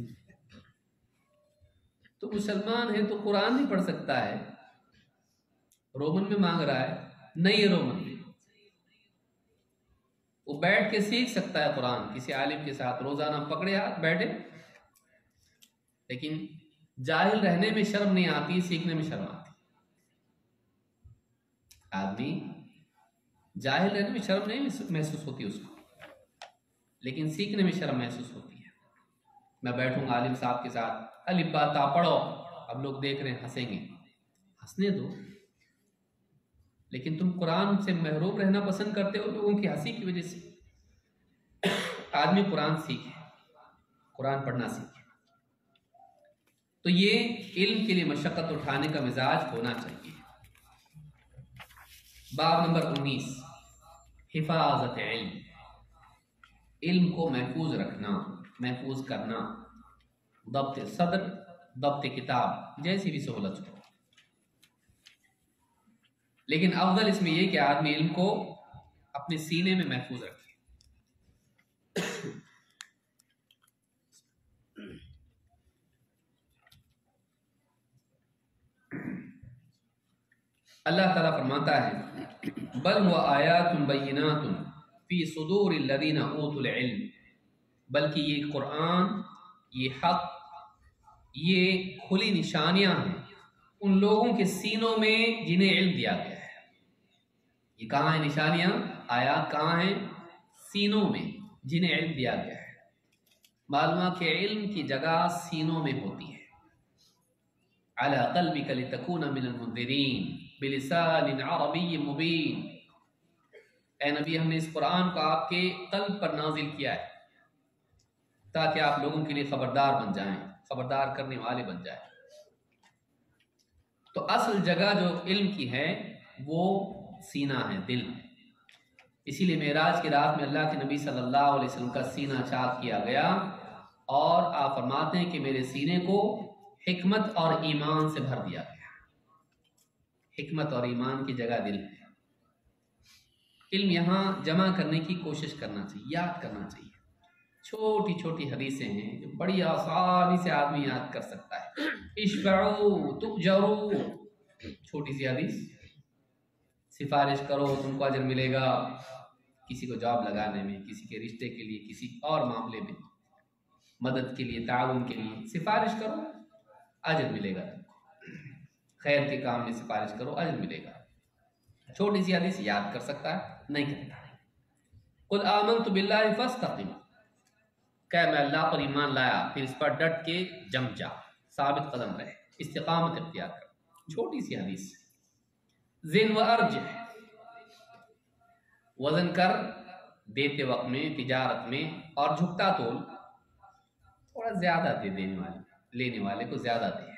तो मुसलमान है तो कुरान नहीं पढ़ सकता है, रोमन में मांग रहा है, नहीं है रोमन में, वो बैठ के सीख सकता है कुरान किसी आलिम के साथ, रोजाना पकड़े हाथ बैठे, लेकिन जाहिल रहने में शर्म नहीं आती, सीखने में शर्म आती। आदमी जाहिल रहने में शर्म नहीं महसूस होती उसको, लेकिन सीखने में शर्म महसूस होती है। मैं बैठूंगा आलिम साहब के साथ, अलिफ बा ता पढ़ो, अब लोग देख रहे हैं हंसेंगे, हंसने दो। लेकिन तुम कुरान से महरूम रहना पसंद करते हो लोगों की हंसी की वजह से। आदमी कुरान सीखे, कुरान पढ़ना सीखे। तो ये इल्म के लिए मशक्क़त उठाने का मिजाज होना चाहिए। बाब नंबर 19, हिफाजत इल्म, इल्म को महफूज रखना, महफूज करना। दब्त सदर, दब्त किताब, जैसी भी सहूलत हो, लेकिन अफजल इसमें यह कि आदमी इल्म को अपने सीने में महफूज रखे। अल्लाह ताला फरमाता है, बल हुवा आयातुन बय्यिनातुन फी सुदूरिल लज़ीना ऊतुल इल्म, बल्कि ये कुरान, ये हक, ये खुली निशानियां हैं उन लोगों के सीनों में जिन्हें इल्म दिया गया है। ये कहाँ है निशानियां, आयात कहाँ हैं? सीनों में, जिन्हें इल्म दिया गया है। मालूम के इल्म की जगह सीनों में होती है। अला क़ल्बिक लितकूना मिनल मुन्ज़िरीन बिलिसानिन अरबिय्यिन मुबीन, ए नबी हमने इस कुरान को आपके क़ल्ब पर नाजिल किया है ताकि आप लोगों के लिए खबरदार बन जाएं, खबरदार करने वाले बन जाएं। तो असल जगह जो इल्म की है वो सीना है, दिल। इसीलिए मेराज की रात में अल्लाह के नबी सल्लल्लाहु अलैहि वसल्लम का सीना चाक किया गया और आप फरमाते हैं कि मेरे सीने को हिकमत और ईमान से भर दिया गया। हिकमत और ईमान की जगह दिल है। इल्म यहाँ जमा करने की कोशिश करना चाहिए, याद करना चाहिए। छोटी छोटी हदीसें हैं जो बड़ी आसानी से आदमी याद कर सकता है। इश्फअू तुजरू, छोटी सी हदीस, सिफारिश करो तुमको अजर मिलेगा। किसी को जॉब लगाने में, किसी के रिश्ते के लिए, किसी और मामले में, मदद के लिए, ताउन के लिए सिफारिश करो, अजर मिलेगा तुमको। खैर के काम में सिफारिश करो, अजर मिलेगा। छोटी सी हदीस याद कर सकता है? नहीं करता। कुल आमनतु बिल्लाहि फस्तक़िम, क्या मैं अल्लाह पर ईमान लाया, फिर इस पर डट के जम जा, साबित कदम रहे, इस्तिकामत इख्तियार कर। छोटी सी हदीस। ज़िन व अर्ज, वजन कर देते वक्त में, तिजारत में, और झुकता तोल, थोड़ा ज्यादा दे देने वाले, लेने वाले को ज्यादा दे।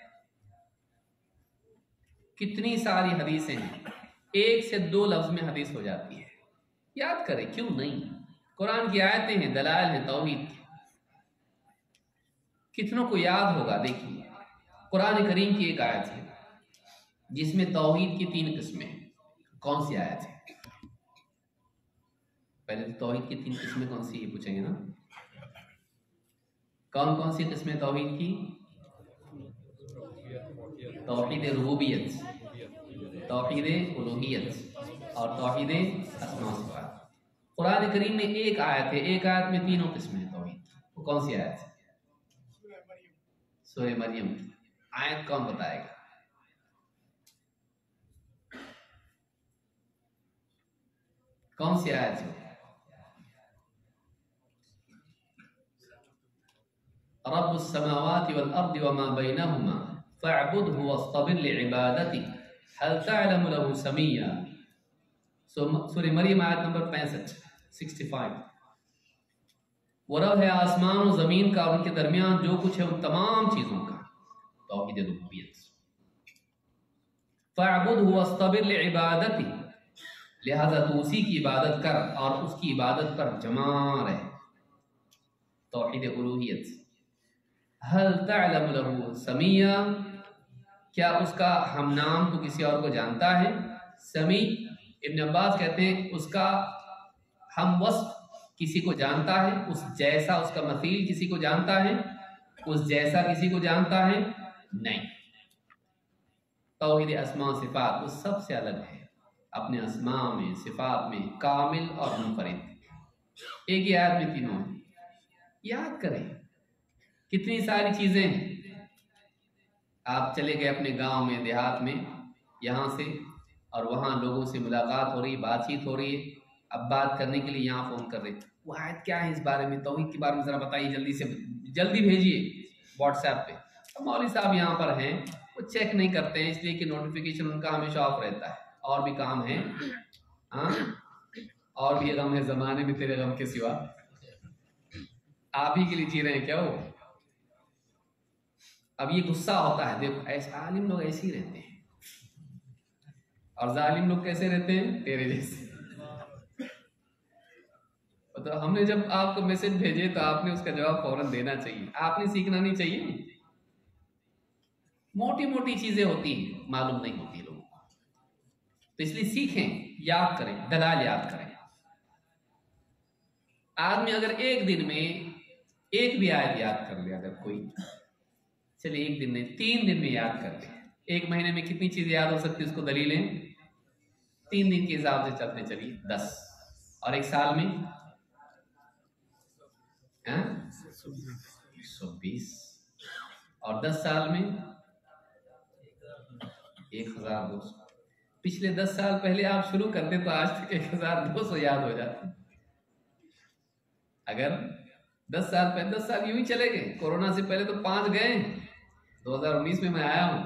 कितनी सारी हदीसें हैं, एक से दो लफ्ज में हदीस हो जाती है। याद करें, क्यों नहीं? कुरान की आयतें हैं, दलाइल हैं तौहीद की। कितनों को याद होगा? देखिए, कुरान करीम की एक आयत है जिसमें तौहीद की 3 किस्में। कौन सी आयत है? पहले तो तौहीद की 3 किस्में कौन सी, ये पूछेंगे ना। कौन कौन सी किस्में तौहीद की? तौहीद रुबूबियत, तौहीद उलूहियत और तौहीद अस्मा व सिफ़ात। कुरान करीम में एक आयत है, एक आयत में 3 किस्में हैं तौहीद की। वो कौन सी आयत है? सूरह मरियम। आयत कौन बताएगा? कौन सी आयत है? रब्बुस समावाति वल अर्दि वमा बैनहुमा फ़अब्दुहु वस्तबिर लिइबादतिही हल तअलमु लहु समिय्या। सूरह मरियम आयत नंबर 65। वो रब है आसमान और ज़मीन का, उनके दरमियान जो कुछ है उन तमाम चीज़ों का। तौहीद रुबूबियत। फ़अब्दुहु वस्तबिर लिइबादतिही, लिहाजा तू उसी की इबादत कर और उसकी इबादत पर जमा रहे। तौहीद उलूहियत। हल तअलमु लहु समिय्या, क्या उसका हम नाम तो किसी और को जानता है? समी, इब्न अब्बास कहते हैं उसका हम वस्फ किसी को जानता है, उस जैसा, उसका मसील किसी को जानता है, उस जैसा किसी को जानता है? नहीं। तौहीद अस्मा सिफात वो सबसे अलग है, अपने अस्मा में, सिफात में कामिल और मुनफरिद। एक ही आयत में तीनों है। याद करें, कितनी सारी चीजें हैं। आप चले गए अपने गांव में, देहात में, यहाँ से और वहाँ लोगों से मुलाकात हो रही, बातचीत हो रही है। अब बात करने के लिए यहाँ फ़ोन कर रहे, वो आयत क्या है इस बारे में, तौहीद के बारे में ज़रा बताइए, जल्दी से जल्दी भेजिए व्हाट्सएप पे। तो मौलवी साहब यहाँ पर हैं, वो चेक नहीं करते हैं, इसलिए कि नोटिफिकेशन उनका हमेशा ऑफ रहता है, और भी काम है। हाँ, और भी गम है ज़माने में तेरे गम के सिवा, आप ही के लिए जी रहे हैं क्या वो। अब ये गुस्सा होता है, देखो ऐसे आलिम लोग ऐसे ही रहते हैं, और जालिम लोग कैसे रहते हैं, तेरे जैसे। तो हमने जब आपको मैसेज भेजे तो आपने उसका जवाब फौरन देना चाहिए, आपने सीखना नहीं चाहिए। मोटी मोटी चीजें होती हैं, मालूम नहीं होती लोगों को, तो इसलिए सीखें, याद करें, दलाल याद करें। आदमी अगर एक दिन में एक भी आयत याद कर ले, अगर कोई, चलिए एक दिन में, 3 दिन में याद कर ले, 1 महीने में कितनी चीजें याद हो सकती है उसको दलीलें, 3 दिन के हिसाब से चलते चलिए 10, और 1 साल में 120, और 10 साल में 1200। पिछले 10 साल पहले आप शुरू करते तो आज तक 1200 याद हो जाते। अगर 10 साल पहले, 10 साल यूं ही चले गए, कोरोना से पहले तो 5 गए, 2019 में मैं आया हूं,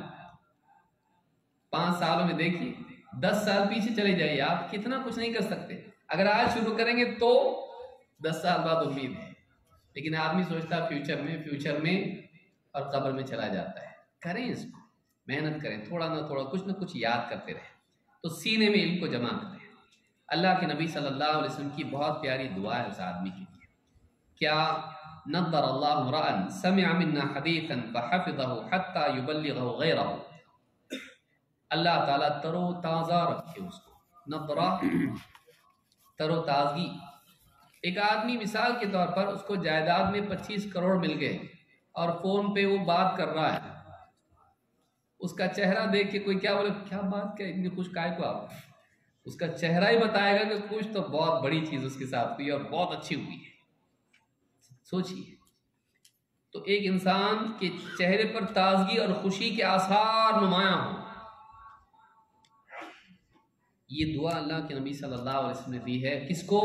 5 सालों में देखिए, 10 साल पीछे चले जाइए, आप कितना कुछ नहीं कर सकते। अगर आज शुरू करेंगे तो 10 साल बाद उम्मीद है, लेकिन आदमी सोचता है फ्यूचर में और कब्र में चला जाता है। करें इसको, मेहनत करें, थोड़ा ना थोड़ा कुछ ना कुछ याद करते रहें, तो सीने में इल्म को जमा करें। अल्लाह के नबी सल्लल्लाहु अलैहि वसल्लम की बहुत प्यारी दुआ है उस आदमी के लिए, क्या नद्दर अल्लाहु रअन समिअ मिन्ना हदीसन फहफ़िज़हु हत्ता युबल्लिगहु गैरहु। अल्लाह ताला तरोताज़ा रखे उसको, नद्रा तरोताज़गी। एक आदमी मिसाल के तौर पर, उसको जायदाद में 25 करोड़ मिल गए और फोन पे वो बात कर रहा है, उसका चेहरा देख के कोई क्या बोले, क्या बात, क्या इतनी खुश काय को आप, उसका चेहरा ही बताएगा कि कुछ तो बहुत बड़ी चीज उसके साथ हुई और बहुत अच्छी हुई है। सोचिए, तो एक इंसान के चेहरे पर ताजगी और खुशी के आसार नुमायां हो, ये दुआ अल्लाह के नबी सल्लल्लाहु अलैहि वसल्लम ने दी है। किसको?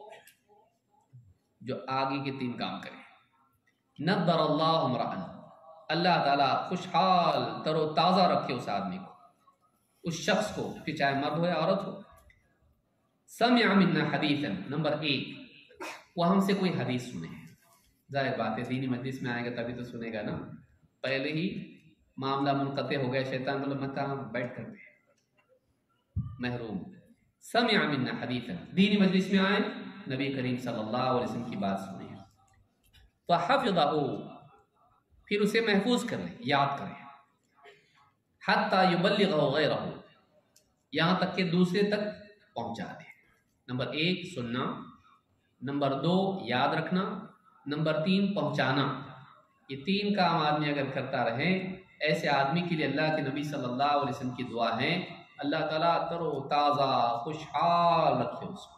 जो आगे के 3 काम करे। नद्दर अल्लाहु इम्राअन, अल्लाह ताला खुशहाल तरोताज़ा रखे उस आदमी को, उस शख्स को, कि चाहे मर्द हो या औरत हो। समिअ मिन्ना हदीसन, नंबर 1, वो हमसे कोई हदीस सुने। जाहिर बात है, दीनी मजलिस में आएगा तभी तो सुनेगा ना, पहले ही मामला मुनक़ते हो गया, शैतान बोले मत कहाँ बैठ करते महरूम। समिअ मिन्ना हदीसन, दीनी मजलिस में आए, नबी करीम सल्लल्लाहु अलैहि वसल्लम की बात सुने, फहफ़िज़हु, फिर उसे महफूज कर लें, याद करें, हत्ता युबल्लिगहु गैरहु, यहाँ तक कि दूसरे तक पहुँचा दें। नंबर 1 सुनना, नंबर 2 याद रखना, नंबर 3 पहुँचाना। ये 3 काम आदमी अगर करता रहे, ऐसे आदमी के लिए अल्लाह के नबी सल्लल्लाहु अलैहि वसल्लम की दुआ है, अल्लाह ताला तरोताज़ा खुशहाल रखे उसको,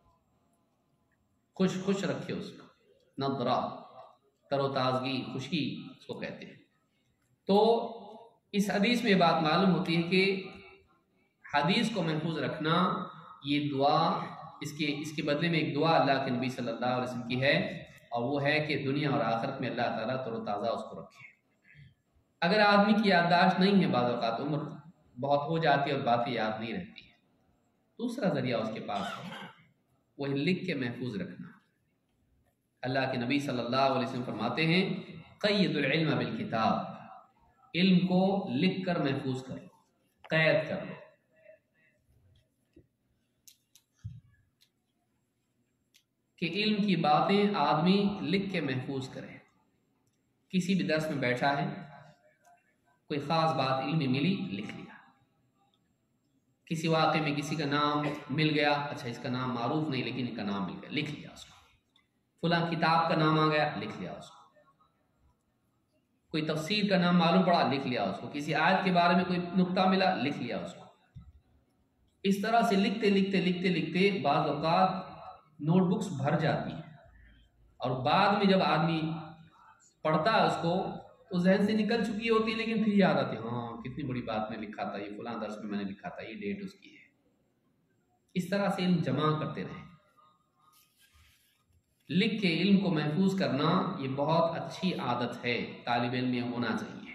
खुश रखे उसको। नद्रा, तरोताज़गी, खुशी उसको कहते हैं। तो इस हदीस में बात मालूम होती है कि हदीस को महफूज रखना, ये दुआ, इसके बदले में एक दुआ अल्लाह के नबी सल्लल्लाहु अलैहि वसल्लम की है, और वो है कि दुनिया और आखिरत में अल्लाह ताला तरोताज़ा उसको रखे। अगर आदमी की याददाश्त नहीं है, बाज़ औक़ात उम्र बहुत हो जाती है और बातें याद नहीं रहती है, दूसरा ज़रिया उसके पास है, वही लिख के महफूज रखना। अल्लाह के नबी सल्लल्लाहु अलैहि वसल्लम फरमाते हैं, क़य्यिदुल इल्म बिल किताब, इल्म को लिख कर महफूज कर लो, कैद कर लो। कि इल्म की बातें आदमी लिख के महफूज करे। किसी भी दर्स में बैठा है, कोई ख़ास बात इल्म में मिली, लिख लिया। किसी वाक़े में किसी का नाम मिल गया, अच्छा इसका नाम मारूफ नहीं लेकिन इनका नाम मिल गया, लिख लिया उसको। फुला किताब का नाम आ गया, लिख लिया उसको। कोई तफसीर का नाम मालूम पड़ा, लिख लिया उसको। किसी आयत के बारे में कोई नुक्ता मिला, लिख लिया उसको। इस तरह से लिखते लिखते लिखते लिखते बाज़ औक़ात नोटबुक्स भर जाती हैं, और बाद में जब आदमी पढ़ता है उसको, तो जहन से निकल चुकी होती है, लेकिन फिर याद आती है, हाँ कितनी बड़ी बात में लिखा था, ये फलां दर्स में मैंने लिखा था, ये डेट उसकी है। इस तरह से इल्म जमा करते रहे। लिख के इल्म को महफूज करना ये बहुत अच्छी आदत है, तालिब इल्म में होना चाहिए।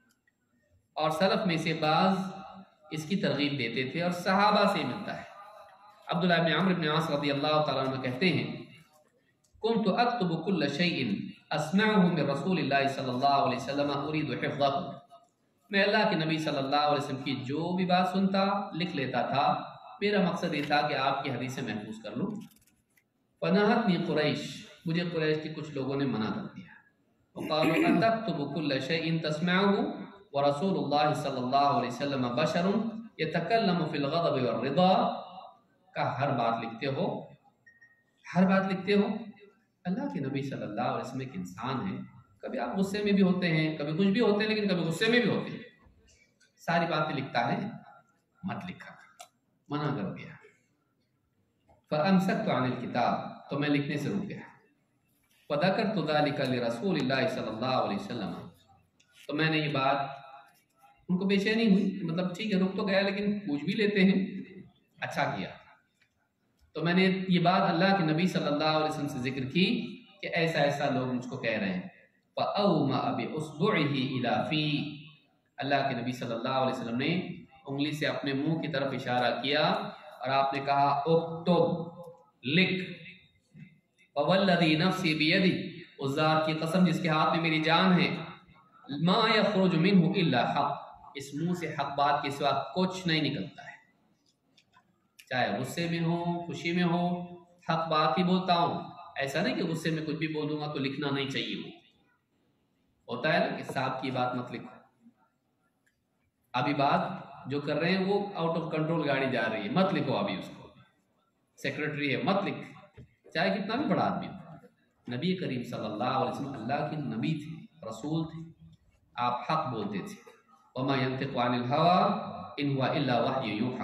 और सलफ में से बाज इसकी तरगीब देते थे और सहाबा से मिलता है। अब्दुल्लाह इब्न अम्र इब्न आस रज़ियल्लाहु तआला अन्हु कहते हैं, कुन्तु अक्तुबु कुल्ल शैइन अस्मअहु मिन रसूलिल्लाहि सल्लल्लाहु अलैहि वसल्लम उरीदु हिफ़्ज़हु। मैं अल्लाह के नबी सल्लल्लाहु अलैहि वसल्लम की जो भी बात सुनता लिख लेता था, मेरा मकसद ये था कि आपकी हदीसें महफूज कर लूँ। फनहतनी कुरैश, मुझे कुरैश के कुछ लोगों ने मना कर दिया। वक़ालू अतक्तुबु कुल्ल शैइन तस्मअहु व रसूलुल्लाह सल्लल्लाहु अलैहि वसल्लम बशरुन यतकल्लमु फिल ग़ज़ब वर रिदा। का हर बात लिखते हो, हर बात लिखते हो। अल्लाह के नबी सल्लल्लाहु अलैहि वसल्लम एक इंसान है, कभी आप गुस्से में भी होते हैं, कभी कुछ भी होते हैं, लेकिन कभी गुस्से में भी होते हैं। सारी बातें लिखता है, मत लिखा, मना कर दिया। फ़अमसक्तु अनिल किताब, तो मैं लिखने से रुक गया। फ़ज़करतु ज़ालिका लिरसूलिल्लाहि सल्लल्लाहु अलैहि वसल्लम, तो मैंने ये बात, उनको बेचैनी हुई, मतलब ठीक है रुक तो गया लेकिन पूछ भी लेते हैं, अच्छा किया। तो मैंने ये बात अल्लाह के नबी सल्लल्लाहु अलैहि वसल्लम से जिक्र की कि ऐसा ऐसा लोग मुझको कह रहे हैं। फ़अौमा बिउस्बुइही इला फ़ी, अल्लाह के नबी सल्लल्लाहु अलैहि वसल्लम ने उंगली से अपने मुंह की तरफ इशारा किया और आपने कहा उक्तुब, लिख। वल्लज़ी नफ़्सी बियदी, उस ज़ात की कसम जिसके हाथ में मेरी जान है, मा यख़रुजु मिन्हु इल्ला हक़, इस मुंह से हक बात के सिवा कुछ नहीं निकलता है। चाहे गुस्से में हो, खुशी में हो, हक बात ही बोलता हूँ। ऐसा नहीं कि गुस्से में कुछ भी बोलूंगा तो लिखना नहीं चाहिए। वो होता है ना कि साहब की बात मत लिखो, अभी बात जो कर रहे हैं वो आउट ऑफ कंट्रोल गाड़ी जा रही है, मत लिखो अभी उसको, सेक्रेटरी है मत लिख, चाहे कितना भी बड़ा आदमी हो। नबी करीम सल्लल्लाहु अलैहि वसल्लम अल्लाह के नबी थे, रसूल थे, आप हक बोलते थे। वमा यंतिक़ु अनिल हवा इन हुवा इल्ला वह्युन यूहा,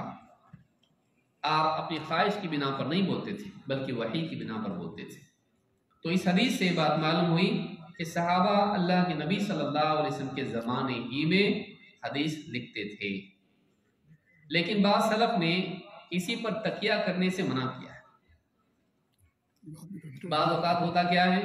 आप अपनी ख्वाहिश की बिना पर नहीं बोलते थे बल्कि वही की बिना पर बोलते थे। तो इस हदीस से बात मालूम हुई कि सहाबा अल्लाह के नबी सल्लल्लाहु अलैहि वसल्लम के ज़माने ही में हदीस लिखते थे, लेकिन बाद सलफ ने इसी पर तकिया करने से मना किया है। बाद औकात होता क्या है,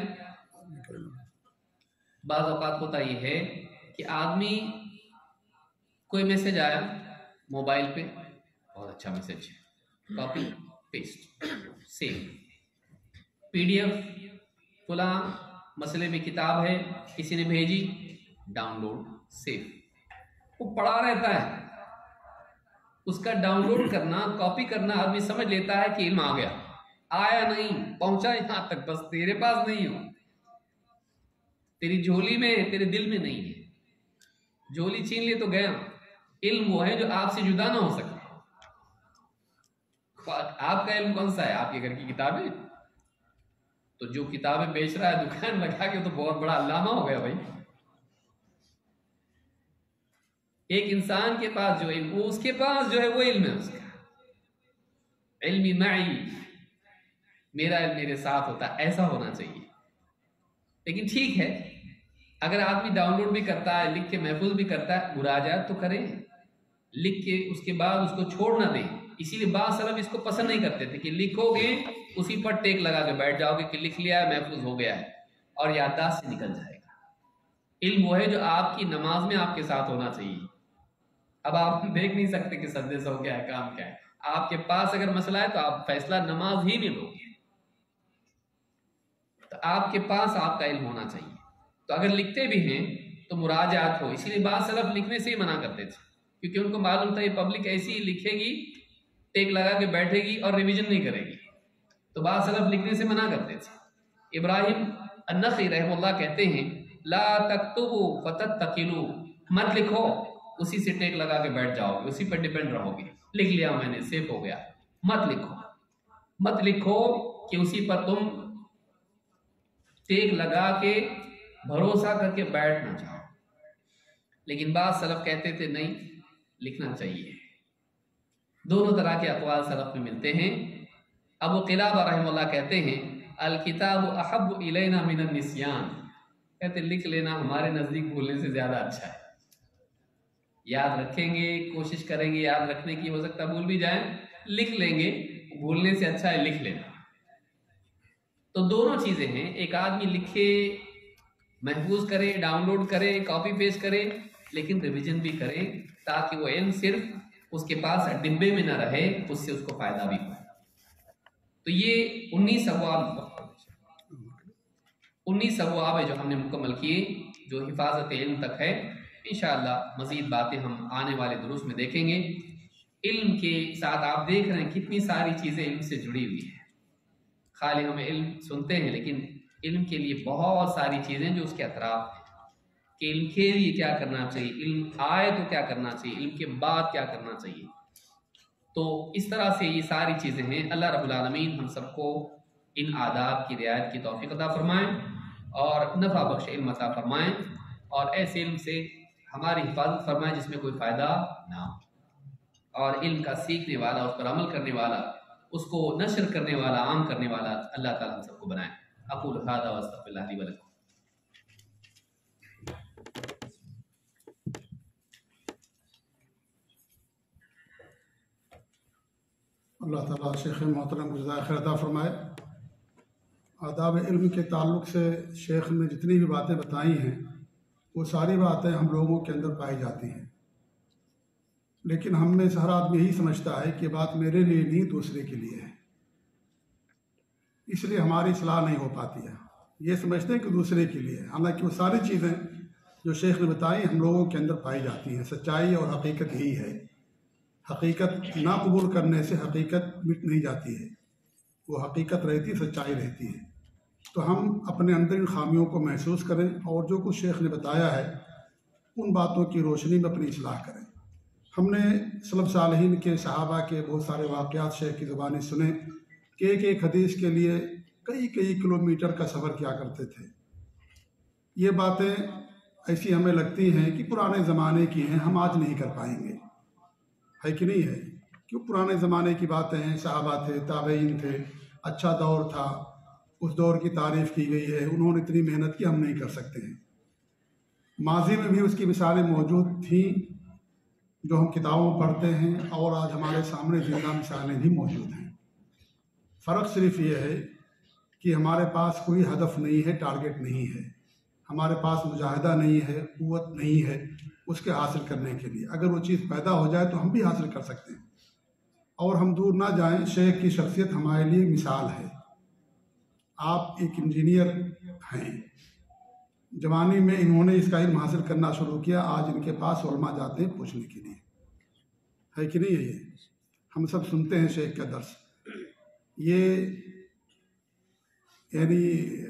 बाद औकात होता ये है कि आदमी कोई मैसेज आया मोबाइल पे, बहुत अच्छा मैसेज है, कॉपी पेस्ट सेव, पीडीएफ फला मसले में किताब है किसी ने भेजी, डाउनलोड सेव, वो पड़ा रहता है। उसका डाउनलोड करना, कॉपी करना आदमी समझ लेता है कि इल्म आ गया, आया नहीं, पहुंचा यहां तक, बस तेरे पास नहीं हो, तेरी झोली में, तेरे दिल में नहीं है। झोली छीन ले तो गया। इल्म वो है जो आपसे जुदा ना हो सके। आपका इल्म कौन सा है, आपके घर की किताबें? तो जो किताबें बेच रहा है दुकान लगा के, तो बहुत बड़ा अल्लामा हो गया भाई। एक इंसान के पास जो इल्म, उसके पास जो है वो इल्म है उसका, इल्मी माई, मेरा इल्म मेरे साथ होता, ऐसा होना चाहिए। लेकिन ठीक है, अगर आदमी डाउनलोड भी करता है, लिख के महफूज भी करता है, मुराजात तो करें, लिख के उसके बाद उसको छोड़ ना दें। इसीलिए बाद सलफ इसको पसंद नहीं करते थे कि लिखोगे उसी पर टेक लगा के बैठ जाओगे कि लिख लिया है, महफूज हो गया है और याददाश्त से निकल जाएगा। इल्म वो है जो आपकी नमाज में आपके साथ होना चाहिए। अब आप देख नहीं सकते कि सजदे से हो क्या है, काम क्या है, आपके पास अगर मसला है तो आप फैसला नमाज ही में लोगे। तो आपके पास आपका इल्म होना चाहिए। तो अगर लिखते भी हैं तो मुराजात हो। इसीलिए बाद सलफ लिखने से ही मना करते थे, क्योंकि उनको मालूम था ये पब्लिक ऐसी ही लिखेगी, टेक लगा के बैठेगी और रिवीजन नहीं करेगी। तो बाद सलफ लिखने से मना करते थे। इब्राहिम अन्नखी रहमतुल्लाह कहते हैं, ला तक्तुबू फतत्तकिलू, मत लिखो उसी से टेक लगा के बैठ जाओगे, उसी पर डिपेंड रहोगे। लिख लिया मैंने, सेफ हो गया, मत लिखो, मत लिखो कि उसी पर तुम टेक लगा के भरोसा करके बैठ ना जाओ। लेकिन बाद सलफ कहते थे नहीं, लिखना चाहिए। दोनों तरह के अक़वाल सलफ में मिलते हैं। अबू क़िलाबा रहमतुल्लाह कहते हैं, अल किताबु अहब्बु इलैना मिनन निस्यान, कहते लिख लेना हमारे नज़दीक भूलने से ज़्यादा अच्छा है। याद रखेंगे, कोशिश करेंगे याद रखने की, हो सकता है भूल भी जाए, लिख लेंगे, भूलने से अच्छा है लिख लेना। तो दोनों चीज़ें हैं, एक आदमी लिखे, महफूज करे, डाउनलोड करे, कॉपी पेस्ट करे, लेकिन रिवीजन भी करे, ताकि वो इल्म सिर्फ उसके पास डिब्बे में ना रहे, उससे उसको फायदा भी हो। तो ये 19 अबवाब है जो हमने मुकम्मल किए, जो हिफाजत इल्म तक है। इंशाअल्लाह मज़ीद बातें हम आने वाले दुरूस में देखेंगे। इल्म के साथ आप देख रहे हैं कितनी सारी चीज़ें इल्म से जुड़ी हुई हैं। खाली हम इल्म सुनते हैं, लेकिन इल्म के लिए बहुत सारी चीज़ें जो उसके अतराफ हैं कि इल्म के लिए क्या करना चाहिए, इल्म आए तो क्या करना चाहिए, इल्म के बाद क्या करना चाहिए। तो इस तरह से ये सारी चीज़ें हैं। अल्लाह रब्बुल आलमीन हम सबको इन आदाब की रियायत की तौफीक अता फरमाएँ और नफ़ा बख्श इल्म अता फरमाएँ, और ऐसे इल्म से हमारी हिफाजत फरमाएँ जिसमें कोई फ़ायदा ना हो, और इल्म का सीखने वाला, उस पर अमल करने वाला, उसको नशर करने वाला, आम करने वाला अल्लाह ताला हम सबको बनाए। अक़ूलु हाज़ा व अस्तग़फ़िरुल्लाह ली व लकुम। अल्लाह ताला शेख मोहतरम को जज़ाए खैर अता फरमाए। आदाब इल्म के ताल्लुक़ से शेख ने जितनी भी बातें बताई हैं, वो सारी बातें हम लोगों के अंदर पाई जाती हैं, लेकिन हम में से हर आदमी यही समझता है कि बात मेरे लिए नहीं, दूसरे के लिए है, इसलिए हमारी सलाह नहीं हो पाती है। ये समझते हैं कि दूसरे के लिए है, हालांकि वो सारी चीज़ें जो शेख ने बताई हम लोगों के अंदर पाई जाती हैं। सच्चाई और हकीकत यही है। हकीकत ना कबूल करने से हकीकत मिट नहीं जाती है, वो हकीकत रहती, सच्चाई रहती है। तो हम अपने अंदर इन खामियों को महसूस करें और जो कुछ शेख ने बताया है उन बातों की रोशनी में अपनी इस्लाह करें। हमने सलफ़ सालिहीन के, सहाबा के बहुत सारे वाक़यात शेख की ज़ुबानी सुने कि एक हदीस के लिए कई कई किलोमीटर का सफ़र किया करते थे। ये बातें ऐसी हमें लगती हैं कि पुराने ज़माने की हैं, हम आज नहीं कर पाएंगे, है कि नहीं है? क्यों पुराने ज़माने की बातें हैं, सहाबा थे, ताबईन थे, अच्छा दौर था, उस दौर की तारीफ़ की गई है, उन्होंने इतनी मेहनत की, हम नहीं कर सकते हैं। माजी में भी उसकी मिसालें मौजूद थीं जो हम किताबों में पढ़ते हैं, और आज हमारे सामने ज़िंदा मिसालें भी मौजूद हैं। फ़र्क सिर्फ ये है कि हमारे पास कोई हदफ नहीं है, टारगेट नहीं है, हमारे पास मुजाहिदा नहीं है, क़ुव्वत नहीं है उसके हासिल करने के लिए। अगर वो चीज़ पैदा हो जाए तो हम भी हासिल कर सकते हैं। और हम दूर ना जाएं, शेख की शख्सियत हमारे लिए मिसाल है। आप एक इंजीनियर हैं, जवानी में इन्होंने इसका इल्म हासिल करना शुरू किया, आज इनके पास उलमा जाते हैं पूछने के लिए, है कि नहीं है? ये हम सब सुनते हैं शेख का दर्स। ये यानी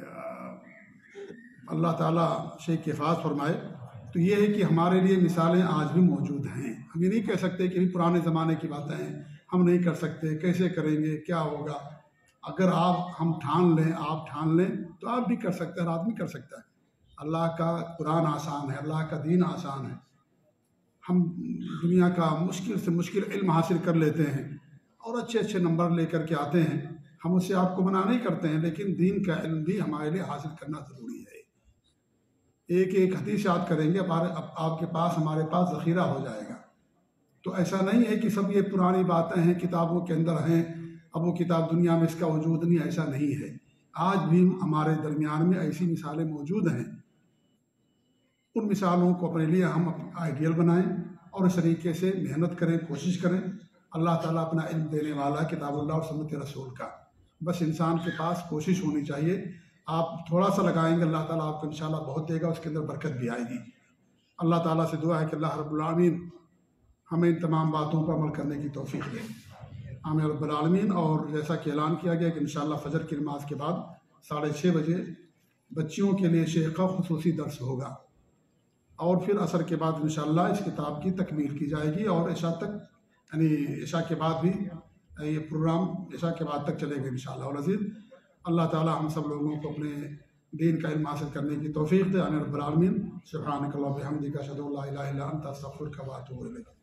अल्लाह ताला शेख की हिफाज़त फरमाए। तो ये है कि हमारे लिए मिसालें आज भी मौजूद हैं। हम ये नहीं कह सकते कि पुराने ज़माने की बातें हैं, हम नहीं कर सकते, कैसे करेंगे, क्या होगा। अगर हम ठान लें, आप ठान लें तो आप भी कर सकते हैं, हर आदमी कर सकता है। अल्लाह का कुरान आसान है, अल्लाह का दीन आसान है। हम दुनिया का मुश्किल से मुश्किल इल्म हासिल कर लेते हैं और अच्छे अच्छे नंबर लेकर के आते हैं। हम उससे आपको मना नहीं करते हैं, लेकिन दीन का इल्म भी हमारे लिए हासिल करना ज़रूरी है। एक एक हदीस याद करेंगे, आपके पास, हमारे पास ज़ख़ीरा हो जाएगा। तो ऐसा नहीं है कि सब ये पुरानी बातें हैं, किताबों के अंदर हैं, अब वो किताब दुनिया में इसका वजूद नहीं, ऐसा नहीं है। आज भी हमारे दरमियान में ऐसी मिसालें मौजूद हैं। उन मिसालों को अपने लिए हम आइडियल बनाएं और इस तरीके से मेहनत करें, कोशिश करें। अल्लाह ताला अपना इल्म देने वाला किताबुल्लाह और सुन्नत रसूल का, बस इंसान के पास कोशिश होनी चाहिए। आप थोड़ा सा लगाएंगे, अल्लाह ताला आपको इंशाल्लाह बहुत देगा, उसके अंदर बरकत भी आएगी। अल्लाह ताला से दुआ है कि अल्लाह रब्बुल आलमीन हमें इन तमाम बातों पर अमल करने की तौफीक दे, आमीन रब्बुल आलमीन। और जैसा कि ऐलान किया गया कि इंशाल्लाह फजर की नमाज के बाद 6:30 बजे बच्चियों के लिए शेख का खुसूसी दर्स होगा, और फिर असर के बाद इंशाल्लाह इस किताब की तकमील की जाएगी, और इशा तक, यानी इशा के बाद भी ये प्रोग्राम इशा के बाद तक चलेगा इंशाल्लाह और अज़ीज़। अल्लाह ताला हम सब लोगों को अपने दीन का इल्म हासिल करने की तौफीक दे, आमीन रब्बुल आलमीन। सुब्हानक अल्लाहुम्मा व बिहम्दिका अशहदु अन ला इलाहा इल्ला अंता अस्तगफिरुका व अतूबु इलैक।